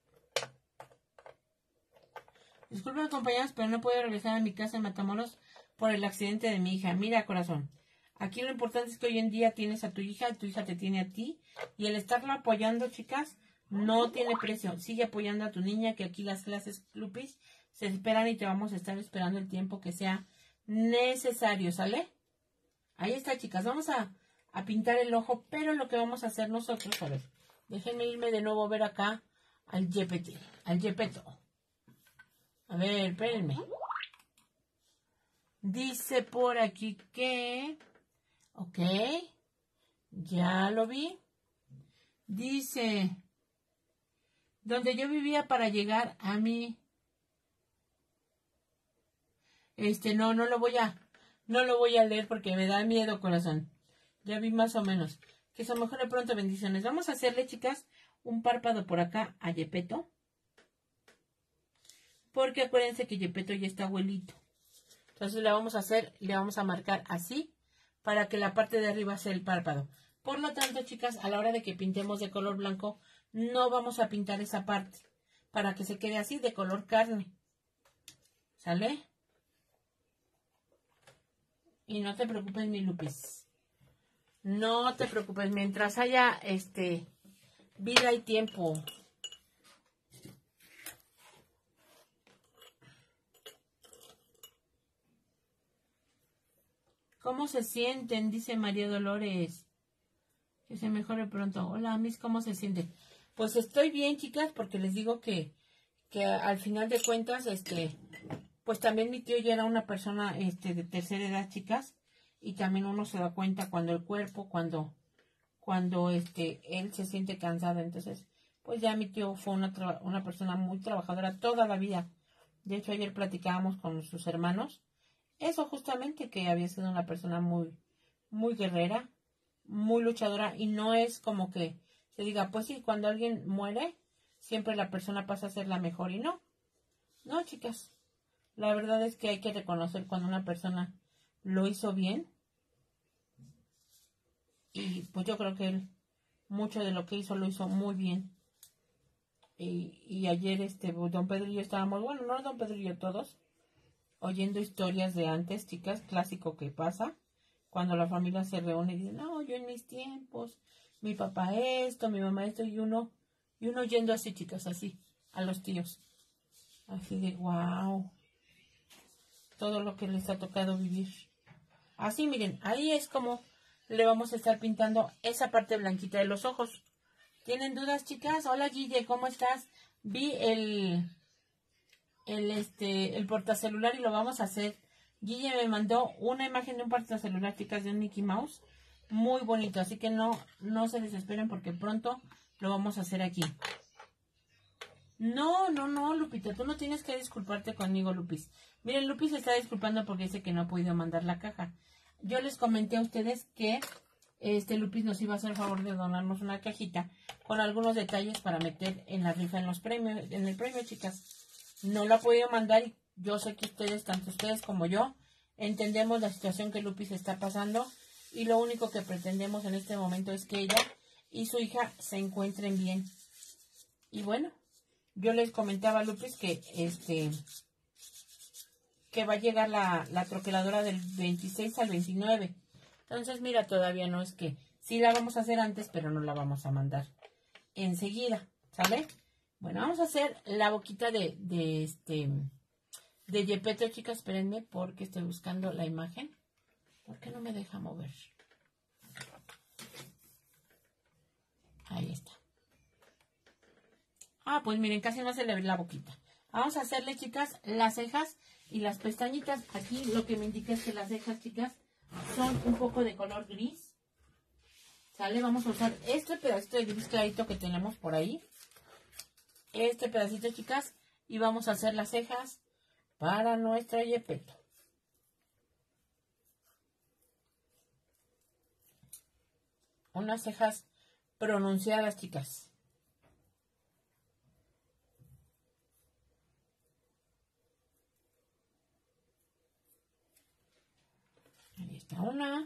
Disculpen, compañeros, pero no puedo regresar a mi casa en Matamoros por el accidente de mi hija. Mira, corazón, aquí lo importante es que hoy en día tienes a tu hija, tu hija te tiene a ti, y el estarla apoyando, chicas, no tiene precio. Sigue apoyando a tu niña, que aquí las clases Lupis se esperan y te vamos a estar esperando el tiempo que sea necesario, ¿sale? Ahí está, chicas. Vamos a, a pintar el ojo, pero lo que vamos a hacer nosotros, a ver, déjenme irme de nuevo a ver acá al Yepeto, al Yepeto. A ver, espérenme. Dice por aquí que... Ok, ya lo vi. Dice... Donde yo vivía para llegar a mi... Este, no, no lo voy a... No lo voy a leer porque me da miedo, corazón. Ya vi más o menos. Que eso mejor de pronto, bendiciones. Vamos a hacerle, chicas, un párpado por acá a Yepeto. Porque acuérdense que Yepeto ya está abuelito. Entonces le vamos a hacer, le vamos a marcar así para que la parte de arriba sea el párpado. Por lo tanto, chicas, a la hora de que pintemos de color blanco, no vamos a pintar esa parte para que se quede así de color carne. ¿Sale? Y no te preocupes, mi Lupis. No te preocupes, mientras haya este vida y tiempo. ¿Cómo se sienten? Dice María Dolores. Que se mejore pronto. Hola, Miss, ¿cómo se sienten? Pues estoy bien, chicas, porque les digo que, que al final de cuentas, este, pues también mi tío ya era una persona este, de tercera edad, chicas, y también uno se da cuenta cuando el cuerpo, cuando, cuando este, él se siente cansado. Entonces, pues ya mi tío fue una, una persona muy trabajadora toda la vida. De hecho, ayer platicábamos con sus hermanos. Eso justamente, que había sido una persona muy, muy guerrera, muy luchadora, y no es como que se diga, pues sí, cuando alguien muere, siempre la persona pasa a ser la mejor, y no. No, chicas. La verdad es que hay que reconocer cuando una persona lo hizo bien. Y pues yo creo que él, mucho de lo que hizo, lo hizo muy bien. Y, y ayer, este, don Pedro y yo estábamos, bueno, no don Pedro y yo todos, oyendo historias de antes, chicas, clásico que pasa, cuando la familia se reúne y dice, no, yo en mis tiempos, mi papá esto, mi mamá esto, y uno, y uno yendo así, chicas, así, a los tíos. Así de, wow, todo lo que les ha tocado vivir. Así, miren, ahí es como le vamos a estar pintando esa parte blanquita de los ojos. ¿Tienen dudas, chicas? Hola, Guille, ¿cómo estás? Vi el... el este el portacelular y lo vamos a hacer. Guille me mandó una imagen de un portacelular, chicas, de un Mickey Mouse muy bonito, así que no no se desesperen porque pronto lo vamos a hacer aquí. No, no, no, Lupita, tú no tienes que disculparte conmigo, Lupis. Miren, Lupis se está disculpando porque dice que no ha podido mandar la caja. Yo les comenté a ustedes que este Lupis nos iba a hacer el favor de donarnos una cajita con algunos detalles para meter en la rifa en los premios, en el premio, chicas. No la ha podido mandar y yo sé que ustedes, tanto ustedes como yo, entendemos la situación que Lupis está pasando, y lo único que pretendemos en este momento es que ella y su hija se encuentren bien. Y bueno, yo les comentaba a Lupis que este que va a llegar la, la troqueladora del veintiséis al veintinueve. Entonces, mira, todavía no es que sí la vamos a hacer antes, pero no la vamos a mandar enseguida, ¿sale? Bueno, vamos a hacer la boquita de, de este de Yepeto, chicas. Espérenme porque estoy buscando la imagen. ¿Por qué no me deja mover? Ahí está. Ah, pues miren, casi no se le ve la boquita. Vamos a hacerle, chicas, las cejas y las pestañitas. Aquí lo que me indica es que las cejas, chicas, son un poco de color gris. ¿Sale? Vamos a usar este pedacito de gris clarito que tenemos por ahí. Este pedacito, chicas, y vamos a hacer las cejas para nuestro Yepeto. Unas cejas pronunciadas, chicas. Ahí está una.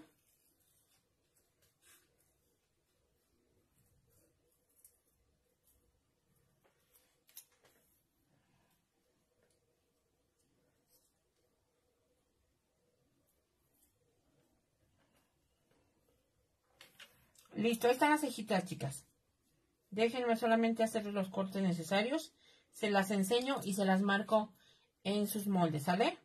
Listo, ahí están las cejitas, chicas. Déjenme solamente hacer los cortes necesarios. Se las enseño y se las marco en sus moldes, ¿sale?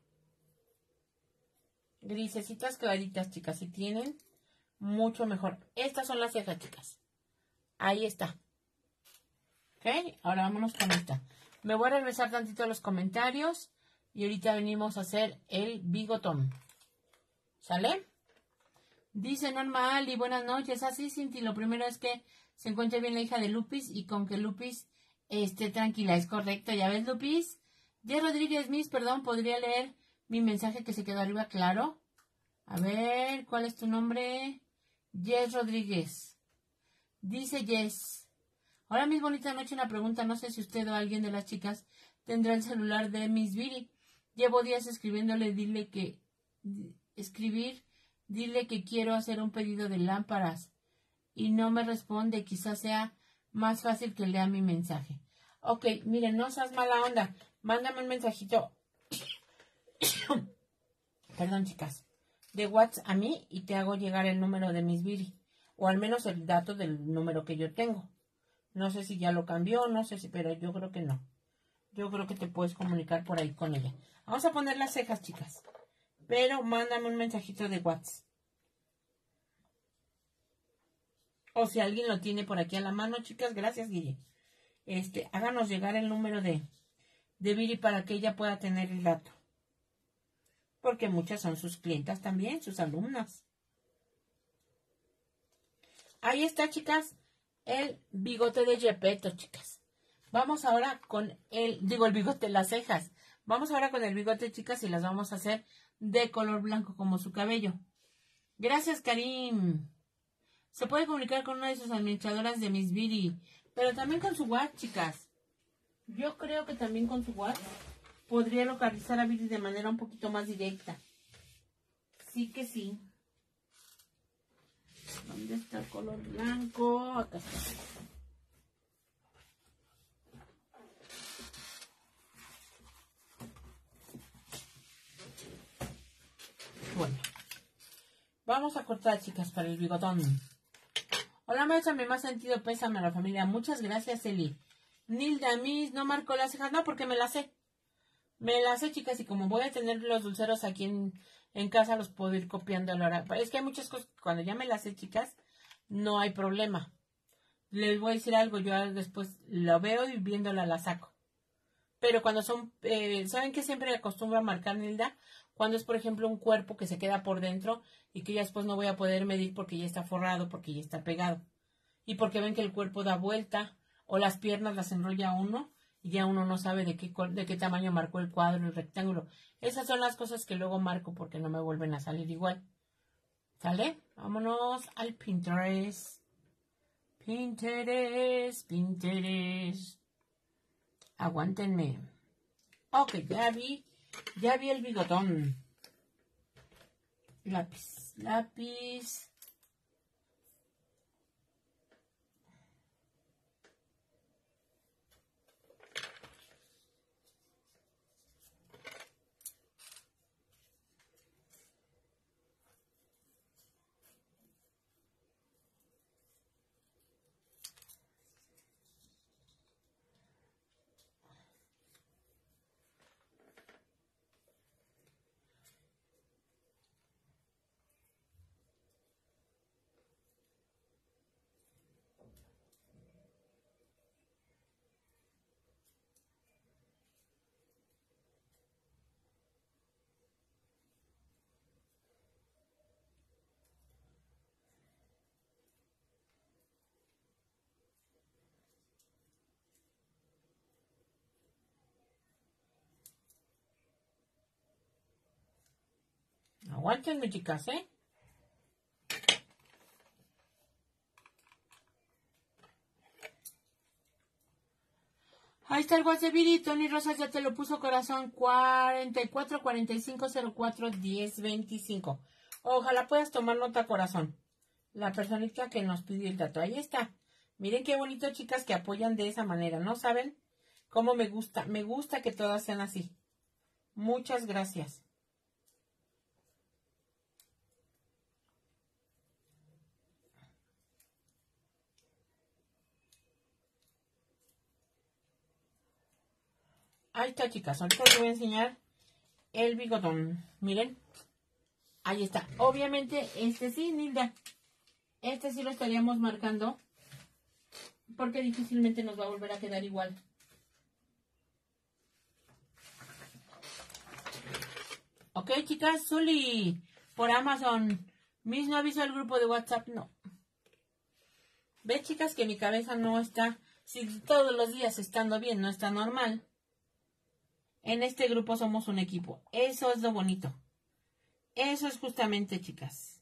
Grisecitas claritas, chicas, si tienen, mucho mejor. Estas son las cejas, chicas. Ahí está. Ok, ahora vámonos con esta. Me voy a regresar tantito a los comentarios y ahorita venimos a hacer el bigotón. ¿Sale? Dice Norma Ali, buenas noches. Así, Cinti, lo primero es que se encuentre bien la hija de Lupis y con que Lupis esté tranquila. Es correcto, ¿ya ves, Lupis? Jess Rodríguez Miss, perdón, ¿podría leer mi mensaje que se quedó arriba claro? A ver, ¿cuál es tu nombre? Jess Rodríguez. Dice Jess. Hola, mis bonita noche, una pregunta. No sé si usted o alguien de las chicas tendrá el celular de Miss Viri. Llevo días escribiéndole, dile que... Escribir, dile que quiero hacer un pedido de lámparas. Y no me responde. Quizás sea más fácil que lea mi mensaje. Ok, miren, no seas mala onda. Mándame un mensajito. Perdón, chicas. De WhatsApp a mí y te hago llegar el número de Miss Viri. O al menos el dato del número que yo tengo. No sé si ya lo cambió, no sé si, pero yo creo que no. Yo creo que te puedes comunicar por ahí con ella. Vamos a poner las cejas, chicas. Pero mándame un mensajito de WhatsApp. O si alguien lo tiene por aquí a la mano, chicas, gracias, Guille. Este, háganos llegar el número de, de Viri para que ella pueda tener el dato. Porque muchas son sus clientas también, sus alumnas. Ahí está, chicas, el bigote de Gepetto, chicas. Vamos ahora con el, digo, el bigote, las cejas. Vamos ahora con el bigote, chicas, y las vamos a hacer de color blanco como su cabello. Gracias, Karim. Se puede comunicar con una de sus administradoras de Miss Viri, pero también con su WhatsApp, chicas. Yo creo que también con su WhatsApp podría localizar a Viri de manera un poquito más directa. Sí que sí. ¿Dónde está el color blanco? Acá está. Bueno. Vamos a cortar, chicas, para el bigotón. Hola, maestra, mi más sentido pésame a la familia. Muchas gracias, Eli. Nilda Miss, no marcó las cejas. No, porque me las sé. Me las sé, chicas, y como voy a tener los dulceros aquí en, en casa, los puedo ir copiando a la hora. Es que hay muchas cosas, cuando ya me las sé, chicas, no hay problema. Les voy a decir algo, yo después lo veo y viéndola la saco. Pero cuando son, eh, ¿saben qué siempre acostumbro a marcar, Nilda? Cuando es, por ejemplo, un cuerpo que se queda por dentro y que ya después no voy a poder medir porque ya está forrado, porque ya está pegado. Y porque ven que el cuerpo da vuelta o las piernas las enrolla uno y ya uno no sabe de qué, de qué tamaño marcó el cuadro, el rectángulo. Esas son las cosas que luego marco porque no me vuelven a salir igual. ¿Sale? Vámonos al Pinterest. Pinterest, Pinterest. Aguántenme. Ok, ya vi, ya vi el bigotón. Lápiz, lápiz. Aguántenme, chicas, ¿eh? Ahí está el WhatsApp, Viri. Tony Rosas ya te lo puso, corazón. cuarenta y cuatro, cuarenta y cinco, cero cuatro, diez, veinticinco. Ojalá puedas tomar nota, corazón. La personita que nos pidió el dato. Ahí está. Miren qué bonito, chicas, que apoyan de esa manera. ¿No saben cómo me gusta? Me gusta que todas sean así. Muchas gracias. Ahí está, chicas. Ahorita les voy a enseñar el bigotón. Miren. Ahí está. Obviamente, este sí, Nilda. Este sí lo estaríamos marcando. Porque difícilmente nos va a volver a quedar igual. Ok, chicas. Zuli. Por Amazon. Miss no aviso al grupo de WhatsApp. No. ¿Ves, chicas, que mi cabeza no está... Si todos los días estando bien no está normal. En este grupo somos un equipo. Eso es lo bonito. Eso es justamente, chicas.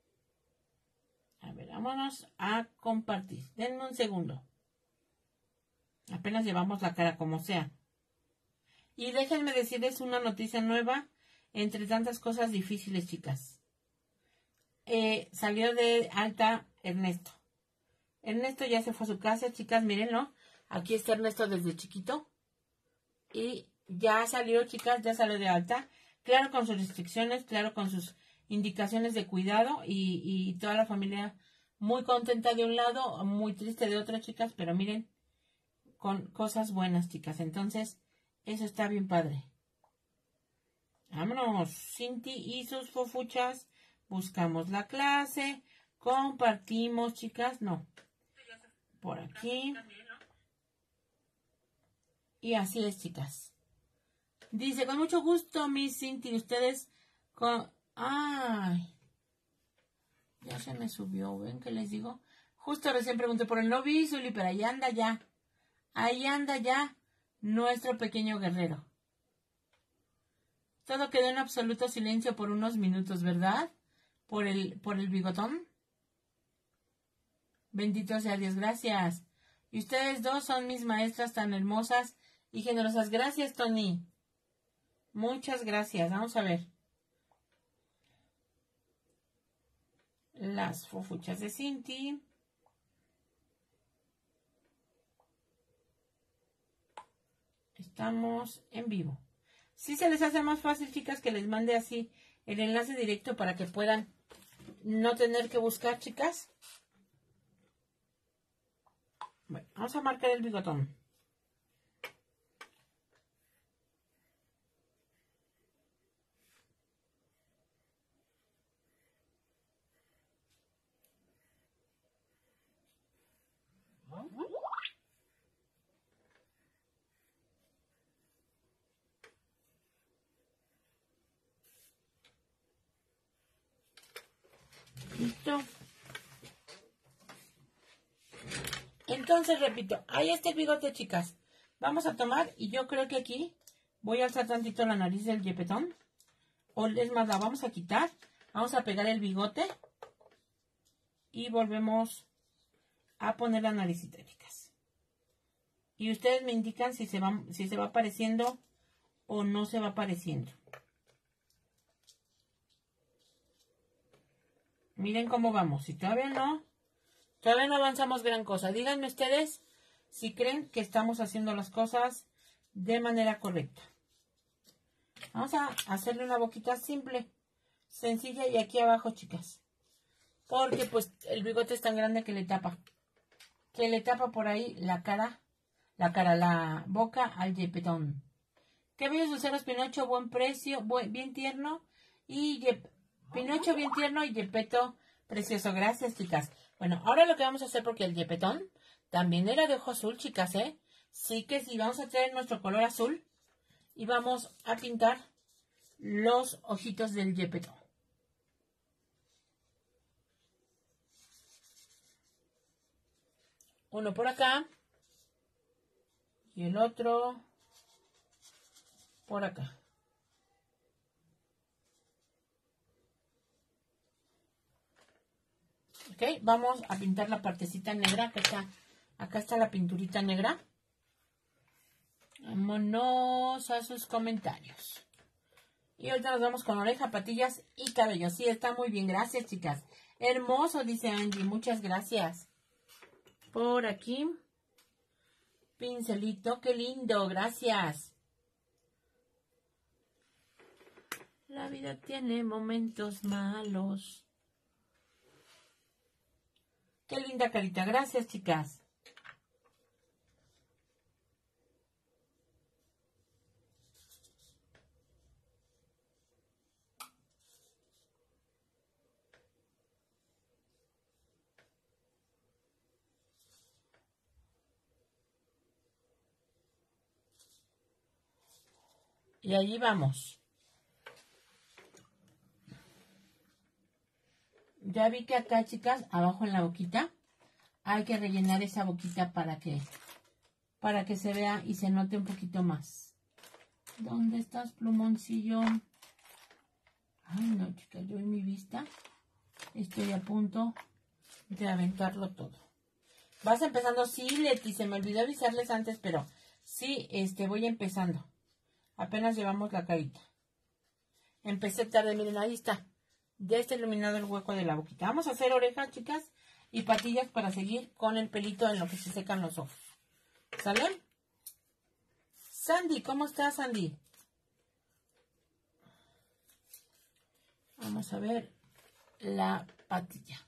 A ver, vámonos a compartir. Denme un segundo. Apenas llevamos la cara como sea. Y déjenme decirles una noticia nueva entre tantas cosas difíciles, chicas. Eh, salió de alta Ernesto. Ernesto ya se fue a su casa, chicas, mírenlo. Aquí está Ernesto desde chiquito. Y ya salió, chicas, ya salió de alta. Claro, con sus restricciones, claro, con sus indicaciones de cuidado. Y, y toda la familia muy contenta de un lado, muy triste de otro, chicas. Pero miren, con cosas buenas, chicas. Entonces, eso está bien padre. Vámonos, Cinti y sus fofuchas. Buscamos la clase. Compartimos, chicas. No. Por aquí. Y así es, chicas. Dice, con mucho gusto, Miss Cinti. Ustedes con... ¡Ay! Ya se me subió. ¿Ven qué les digo? Justo recién pregunté por el novio, Zuli, pero ahí anda ya. Ahí anda ya nuestro pequeño guerrero. Todo quedó en absoluto silencio por unos minutos, ¿verdad? Por el, por el bigotón. Bendito sea Dios, gracias. Y ustedes dos son mis maestras tan hermosas y generosas. Gracias, Tony. Muchas gracias. Vamos a ver. Las fofuchas de Cinti. Estamos en vivo. Si se les hace más fácil, chicas, que les mande así el enlace directo para que puedan no tener que buscar, chicas. Bueno, vamos a marcar el bigotón. Listo. Entonces, repito, ahí está el bigote, chicas. Vamos a tomar, y yo creo que aquí voy a alzar tantito la nariz del yepetón. O es más, la vamos a quitar. Vamos a pegar el bigote. Y volvemos a poner la naricita, chicas. Y ustedes me indican si se va, si se va apareciendo o no se va apareciendo. Miren cómo vamos. Si todavía no, todavía no avanzamos gran cosa. Díganme ustedes si creen que estamos haciendo las cosas de manera correcta. Vamos a hacerle una boquita simple, sencilla y aquí abajo, chicas. Porque pues el bigote es tan grande que le tapa. Que le tapa por ahí la cara, la cara, la boca al yepetón. Qué bellos luceros, Pinocho, buen precio, buen, bien tierno. Y yep, Pinocho bien tierno y yepeto precioso. Gracias, chicas. Bueno, ahora lo que vamos a hacer, porque el yepetón también era de ojo azul, chicas, ¿eh? Sí que sí, vamos a traer nuestro color azul y vamos a pintar los ojitos del yepetón. Uno por acá y el otro por acá. Ok, vamos a pintar la partecita negra. Acá está, acá está la pinturita negra. Vámonos a sus comentarios. Y ahorita nos vamos con oreja, patillas y cabello. Sí, está muy bien. Gracias, chicas. Hermoso, dice Angie. Muchas gracias. Por aquí. Pincelito, qué lindo. Gracias. La vida tiene momentos malos. Qué linda carita. Gracias, chicas. Y allí vamos. Ya vi que acá, chicas, abajo en la boquita, hay que rellenar esa boquita para que, para que se vea y se note un poquito más. ¿Dónde estás, plumoncillo? Ay, no, chicas, yo en mi vista estoy a punto de aventarlo todo. Vas empezando, sí, Leti, se me olvidó avisarles antes, pero sí, este, voy empezando. Apenas llevamos la carita. Empecé tarde, miren, ahí está. Ya está iluminado el hueco de la boquita. Vamos a hacer orejas, chicas, y patillas para seguir con el pelito en lo que se secan los ojos. ¿Sale? Sandy, ¿cómo estás, Sandy? Vamos a ver la patilla.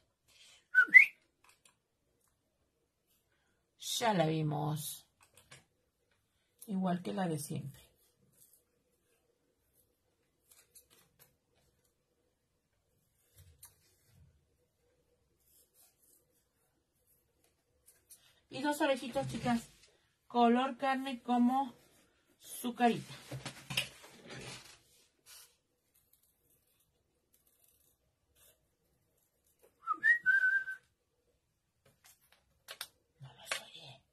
Ya la vimos. Igual que la de siempre. Y dos orejitas, chicas. Color carne como su carita. No los oye.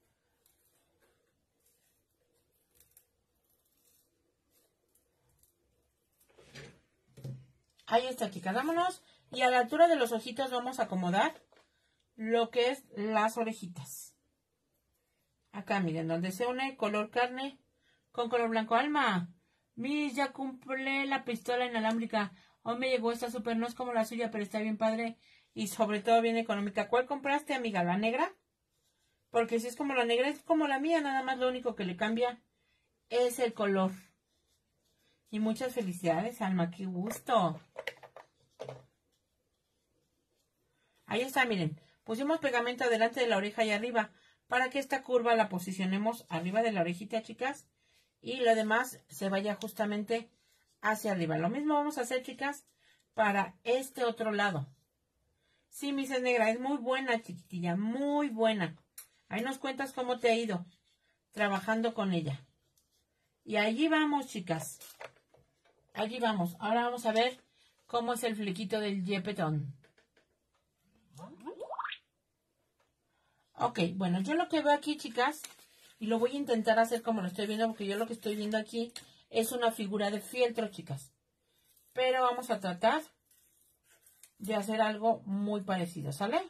Ahí está, chicas. Vámonos. Y a la altura de los ojitos vamos a acomodar lo que es las orejitas. Acá, miren, donde se une color carne con color blanco. Alma, mis, ya cumple la pistola inalámbrica. Hoy me llegó esta súper, no es como la suya, pero está bien padre y sobre todo bien económica. ¿Cuál compraste, amiga? ¿La negra? Porque si es como la negra, es como la mía, nada más lo único que le cambia es el color. Y muchas felicidades, Alma, qué gusto. Ahí está, miren. Pusimos pegamento delante de la oreja y arriba para que esta curva la posicionemos arriba de la orejita, chicas. Y lo demás se vaya justamente hacia arriba. Lo mismo vamos a hacer, chicas, para este otro lado. Sí, Miss Negra, es muy buena, chiquitilla, muy buena. Ahí nos cuentas cómo te ha ido trabajando con ella. Y allí vamos, chicas. Allí vamos. Ahora vamos a ver cómo es el flequito del yepetón. Ok, bueno, yo lo que veo aquí, chicas, y lo voy a intentar hacer como lo estoy viendo, porque yo lo que estoy viendo aquí es una figura de fieltro, chicas. Pero vamos a tratar de hacer algo muy parecido, ¿sale?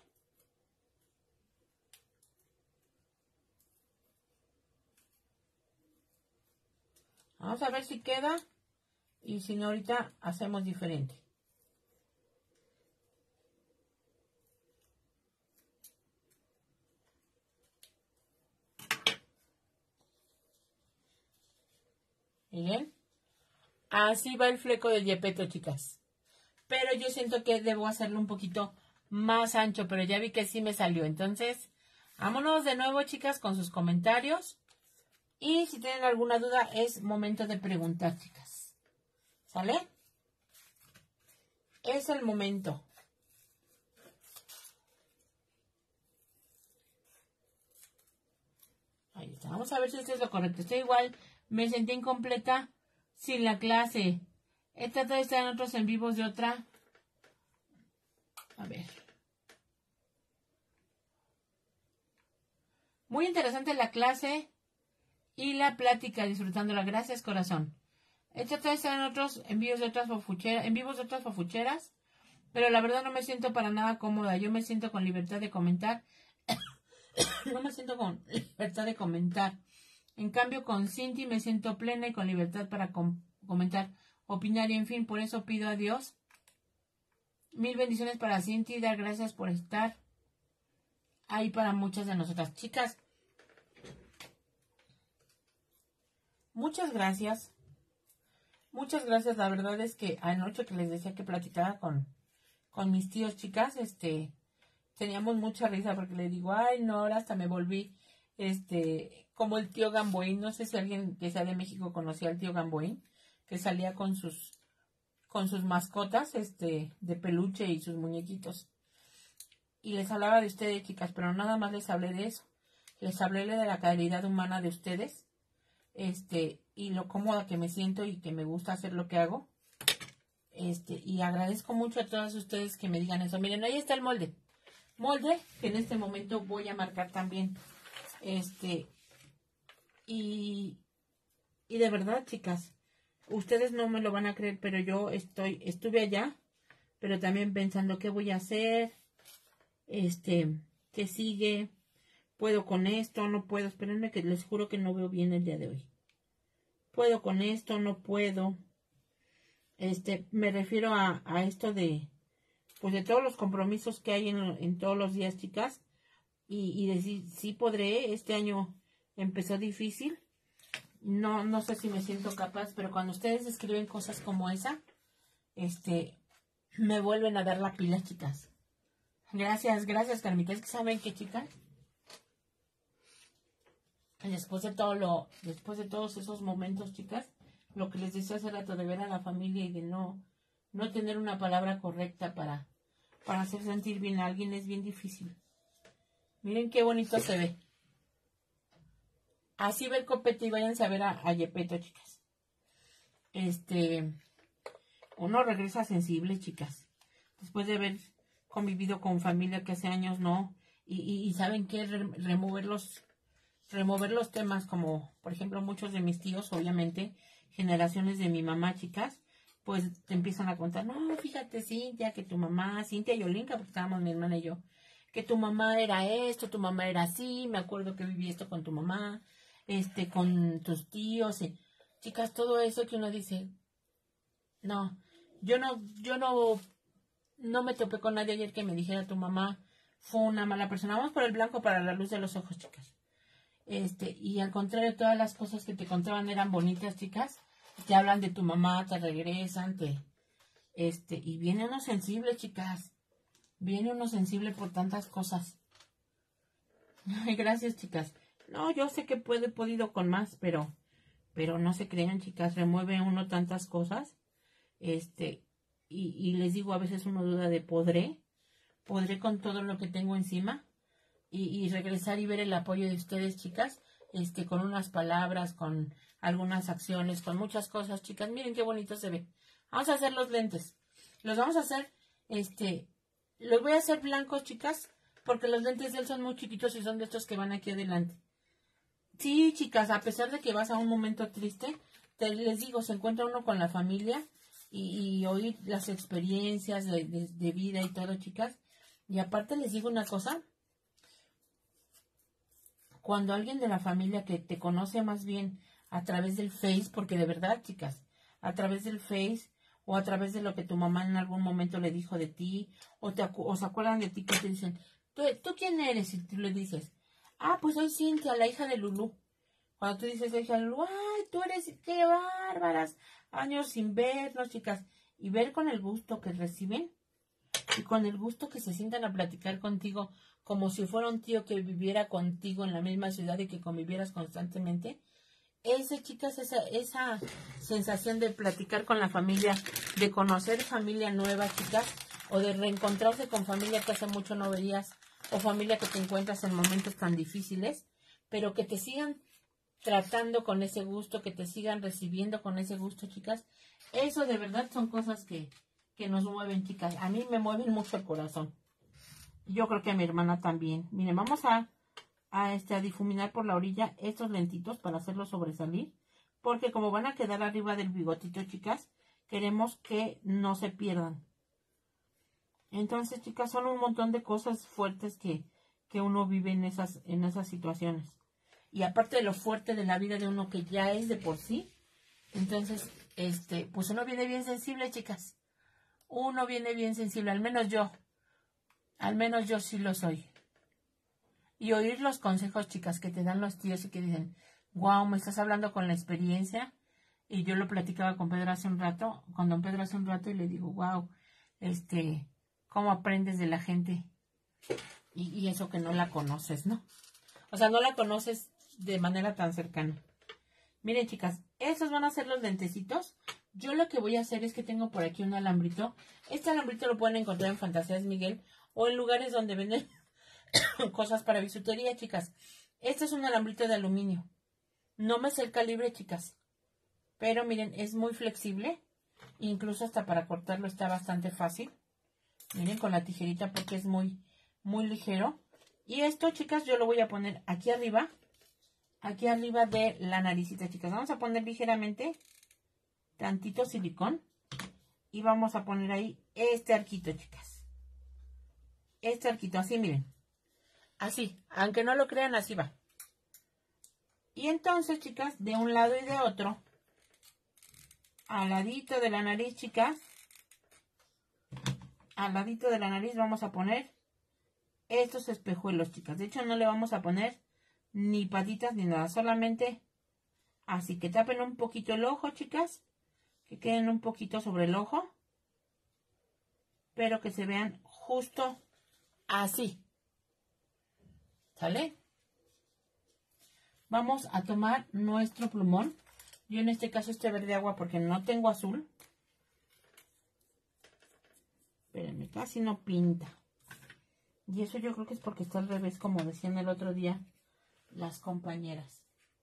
Vamos a ver si queda, y si no, ahorita hacemos diferente. Miren, así va el fleco del yepeto, chicas. Pero yo siento que debo hacerlo un poquito más ancho, pero ya vi que sí me salió. Entonces, vámonos de nuevo, chicas, con sus comentarios. Y si tienen alguna duda, es momento de preguntar, chicas. ¿Sale? Es el momento. Ahí está. Vamos a ver si esto es lo correcto. Estoy igual. Me sentí incompleta sin la clase. He tratado de estar en otros en vivos de otra. A ver. Muy interesante la clase y la plática, disfrutándola. Gracias, corazón. He tratado de estar en otros envíos de otras fofucheras, en vivos de otras fofucheras, pero la verdad no me siento para nada cómoda. Yo me siento con libertad de comentar. No me siento con libertad de comentar. En cambio, con Cinti me siento plena y con libertad para com comentar, opinar y en fin, por eso pido a Dios. Mil bendiciones para Cinti y dar gracias por estar ahí para muchas de nosotras. Chicas, muchas gracias. Muchas gracias. La verdad es que anoche que les decía que platicaba con, con mis tíos, chicas, este, teníamos mucha risa porque le digo, ay, no, ahora hasta me volví, este, como el tío Gamboín. No sé si alguien que sea de México conocía al tío Gamboín, que salía con sus, con sus mascotas, este, de peluche y sus muñequitos. Y les hablaba de ustedes, chicas, pero nada más les hablé de eso. Les hablé de la calidad humana de ustedes, este, y lo cómoda que me siento y que me gusta hacer lo que hago. Este, y agradezco mucho a todos ustedes que me digan eso. Miren, ahí está el molde. Molde que en este momento voy a marcar también. Este, y, y de verdad, chicas, ustedes no me lo van a creer, pero yo estoy, estuve allá, pero también pensando qué voy a hacer, este, qué sigue, puedo con esto, no puedo, espérenme que les juro que no veo bien el día de hoy. Puedo con esto, no puedo. Este, me refiero a, a esto de, pues de todos los compromisos que hay en, en todos los días, chicas, y, y decir, sí podré, este año empezó difícil, no, no sé si me siento capaz, pero cuando ustedes escriben cosas como esa, este, me vuelven a dar la pila, chicas. Gracias, gracias, Carmita. Es que saben que, chicas, después de todo lo, después de todos esos momentos, chicas, lo que les decía hace rato de ver a la familia y de no, no tener una palabra correcta para, para hacer sentir bien a alguien es bien difícil. Miren qué bonito se ve. Así ve el copete y váyanse a ver a, a Yepeto, chicas. Este, uno regresa sensible, chicas. Después de haber convivido con familia que hace años no. Y, y, y saben qué, Re, remover los, remover los temas como, por ejemplo, muchos de mis tíos, obviamente, generaciones de mi mamá, chicas, pues te empiezan a contar, no, fíjate, Cintia, que tu mamá, Cintia y Olinka, porque estábamos mi hermana y yo, que tu mamá era esto, tu mamá era así, me acuerdo que viví esto con tu mamá, este, con tus tíos, y, chicas, todo eso que uno dice, no, yo no, yo no, no me topé con nadie ayer que me dijera tu mamá fue una mala persona, vamos por el blanco para la luz de los ojos, chicas, este, y al contrario, todas las cosas que te contaban eran bonitas, chicas, te hablan de tu mamá, te regresan, te, este, y viene uno sensible, chicas, viene uno sensible por tantas cosas. Ay, gracias, chicas. No, yo sé que puedo, he podido con más, pero, pero no se crean, chicas, remueve uno tantas cosas, este, y, y les digo, a veces uno duda de podré, podré con todo lo que tengo encima, y, y regresar y ver el apoyo de ustedes, chicas, este, con unas palabras, con algunas acciones, con muchas cosas, chicas. Miren qué bonito se ve. Vamos a hacer los lentes. Los vamos a hacer, este, los voy a hacer blancos, chicas, porque los lentes de él son muy chiquitos y son de estos que van aquí adelante. Sí, chicas, a pesar de que vas a un momento triste, te, les digo, se encuentra uno con la familia y, y oír las experiencias de, de, de vida y todo, chicas. Y aparte les digo una cosa. Cuando alguien de la familia que te conoce más bien a través del Face, porque de verdad, chicas, a través del Face o a través de lo que tu mamá en algún momento le dijo de ti, o, te, o se acuerdan de ti que te dicen, ¿Tú, ¿tú quién eres? Y tú le dices, ah, pues soy Cintia, la hija de Lulú. Cuando tú dices la hija de Lulú, ay, tú eres, qué bárbaras, años sin vernos, chicas, y ver con el gusto que reciben y con el gusto que se sientan a platicar contigo como si fuera un tío que viviera contigo en la misma ciudad y que convivieras constantemente. Ese, chicas, esa, esa sensación de platicar con la familia, de conocer familia nueva, chicas, o de reencontrarse con familia que hace mucho no veías, o familia que te encuentras en momentos tan difíciles, pero que te sigan tratando con ese gusto, que te sigan recibiendo con ese gusto, chicas. Eso de verdad son cosas que, que nos mueven, chicas. A mí me mueven mucho el corazón. Yo creo que a mi hermana también. Miren, vamos a, a, este, a difuminar por la orilla estos lentitos para hacerlos sobresalir. Porque como van a quedar arriba del bigotito, chicas, queremos que no se pierdan. Entonces, chicas, son un montón de cosas fuertes que, que uno vive en esas, en esas situaciones. Y aparte de lo fuerte de la vida de uno que ya es de por sí, entonces, este, pues uno viene bien sensible, chicas. Uno viene bien sensible, al menos yo. Al menos yo sí lo soy. Y oír los consejos, chicas, que te dan los tíos y que dicen, wow, me estás hablando con la experiencia. Y yo lo platicaba con Pedro hace un rato, con don Pedro hace un rato, y le digo, wow, este, cómo aprendes de la gente. Y, y eso que no la conoces, ¿no? O sea, no la conoces de manera tan cercana. Miren, chicas, esos van a ser los lentecitos. Yo lo que voy a hacer es que tengo por aquí un alambrito. Este alambrito lo pueden encontrar en Fantasías Miguel o en lugares donde venden cosas para bisutería, chicas. Este es un alambrito de aluminio. No me sé el calibre, chicas. Pero miren, es muy flexible. Incluso hasta para cortarlo está bastante fácil. Miren, con la tijerita porque es muy, muy ligero. Y esto, chicas, yo lo voy a poner aquí arriba. Aquí arriba de la naricita, chicas. Vamos a poner ligeramente tantito silicón. Y vamos a poner ahí este arquito, chicas. Este arquito, así, miren. Así, aunque no lo crean, así va. Y entonces, chicas, de un lado y de otro, al ladito de la nariz, chicas, al ladito de la nariz vamos a poner estos espejuelos, chicas. De hecho, no le vamos a poner ni patitas ni nada, solamente así. Que tapen un poquito el ojo, chicas, que queden un poquito sobre el ojo, pero que se vean justo así. ¿Sale? Vamos a tomar nuestro plumón. Yo en este caso este verde agua porque no tengo azul. Espérenme, casi no pinta. Y eso yo creo que es porque está al revés, como decían el otro día las compañeras.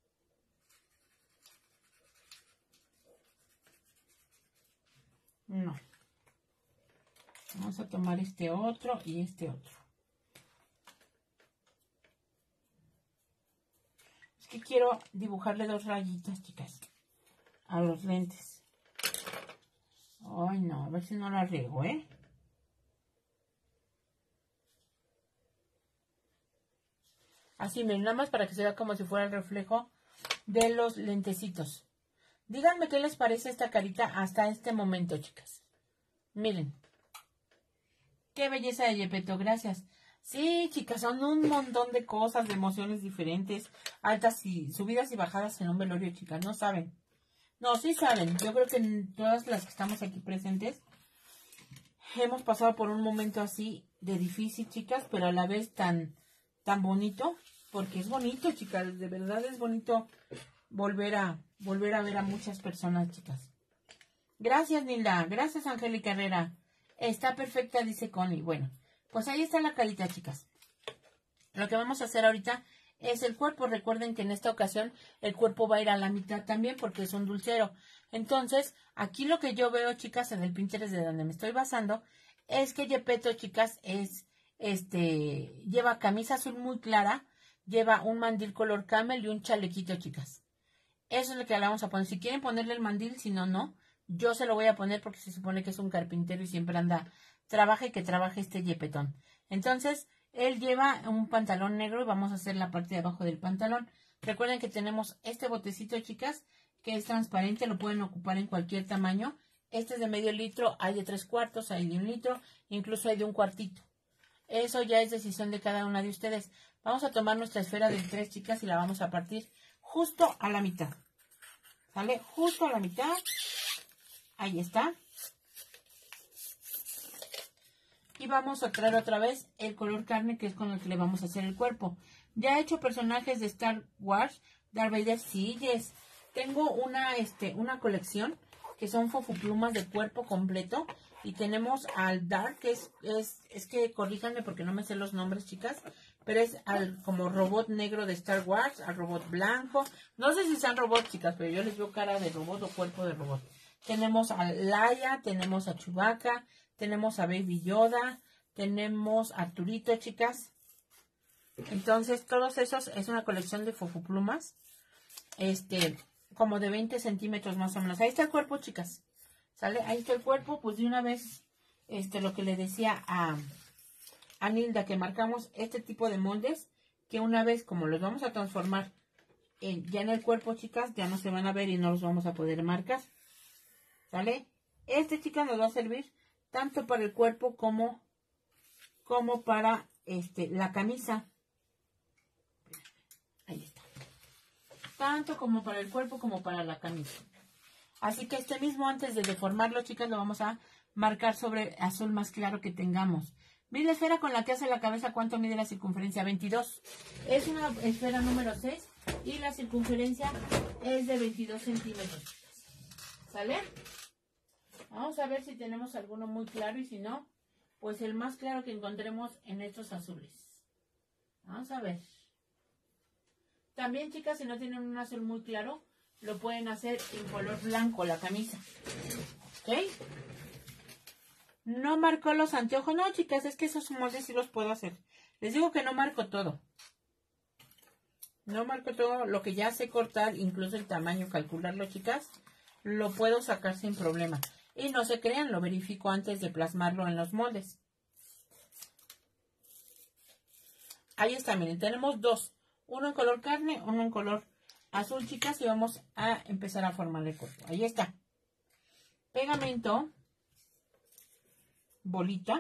No. Vamos a tomar este otro y este otro. Es que quiero dibujarle dos rayitas, chicas, a los lentes. Ay, no, a ver si no la riego, ¿eh? Así, miren, nada más para que se vea como si fuera el reflejo de los lentecitos. Díganme qué les parece esta carita hasta este momento, chicas. Miren. Qué belleza de Gepetto, gracias. Sí, chicas, son un montón de cosas, de emociones diferentes, altas y subidas y bajadas en un velorio, chicas, no saben. No, sí saben. Yo creo que todas las que estamos aquí presentes hemos pasado por un momento así de difícil, chicas, pero a la vez tan, tan bonito, porque es bonito, chicas, de verdad es bonito volver a, volver a ver a muchas personas, chicas. Gracias, Nilda. Gracias, Angélica Herrera. Está perfecta, dice Connie. Bueno, pues ahí está la carita, chicas. Lo que vamos a hacer ahorita es el cuerpo. Recuerden que en esta ocasión el cuerpo va a ir a la mitad también porque es un dulcero. Entonces, aquí lo que yo veo, chicas, en el Pinterest de donde me estoy basando, es que Gepetto, chicas, es, este, lleva camisa azul muy clara, lleva un mandil color camel y un chalequito, chicas. Eso es lo que le vamos a poner. Si quieren ponerle el mandil, si no, no. Yo se lo voy a poner porque se supone que es un carpintero y siempre anda, trabaja y que trabaje este Gepetón. Entonces, él lleva un pantalón negro y vamos a hacer la parte de abajo del pantalón. Recuerden que tenemos este botecito, chicas, que es transparente, lo pueden ocupar en cualquier tamaño. Este es de medio litro, hay de tres cuartos, hay de un litro, incluso hay de un cuartito. Eso ya es decisión de cada una de ustedes. Vamos a tomar nuestra esfera de tres, chicas, y la vamos a partir justo a la mitad. ¿Sale? Justo a la mitad. Ahí está. Y vamos a traer otra vez el color carne, que es con el que le vamos a hacer el cuerpo. Ya he hecho personajes de Star Wars, Darth Vader, sí, yes. Tengo una, este, una colección que son fofuplumas de cuerpo completo. Y tenemos al Dark, que es, es, es que corríjanme porque no me sé los nombres, chicas. Pero es al como robot negro de Star Wars, al robot blanco. No sé si sean robots, chicas, pero yo les veo cara de robot o cuerpo de robot. Tenemos a Leia, tenemos a Chewbacca, tenemos a Baby Yoda, tenemos a Arturito, chicas. Entonces, todos esos es una colección de fofuplumas. Este, como de veinte centímetros más o menos. Ahí está el cuerpo, chicas. ¿Sale? Ahí está el cuerpo. Pues de una vez, este, lo que le decía a, a Nilda, que marcamos este tipo de moldes, que una vez, como los vamos a transformar en, ya en el cuerpo, chicas, ya no se van a ver y no los vamos a poder marcar. ¿Sale? Este, chicas, nos va a servir tanto para el cuerpo como, como para este, la camisa. Ahí está. Tanto como para el cuerpo como para la camisa. Así que este mismo, antes de deformarlo, chicas, lo vamos a marcar sobre azul más claro que tengamos. Mide la esfera con la que hace la cabeza. ¿Cuánto mide la circunferencia? veintidós. Es una esfera número seis y la circunferencia es de veintidós centímetros. ¿Sale? Vamos a ver si tenemos alguno muy claro y si no, pues el más claro que encontremos en estos azules. Vamos a ver. También, chicas, si no tienen un azul muy claro, lo pueden hacer en color blanco la camisa. ¿Ok? No marcó los anteojos. No, chicas, es que esos moldes sí los puedo hacer. Les digo que no marco todo. No marco todo. Lo que ya sé cortar, incluso el tamaño, calcularlo, chicas, lo puedo sacar sin problema. Y no se crean, lo verifico antes de plasmarlo en los moldes. Ahí está, miren, tenemos dos. Uno en color carne, uno en color azul, chicas, y vamos a empezar a formar el cuerpo. Ahí está. Pegamento. Bolita.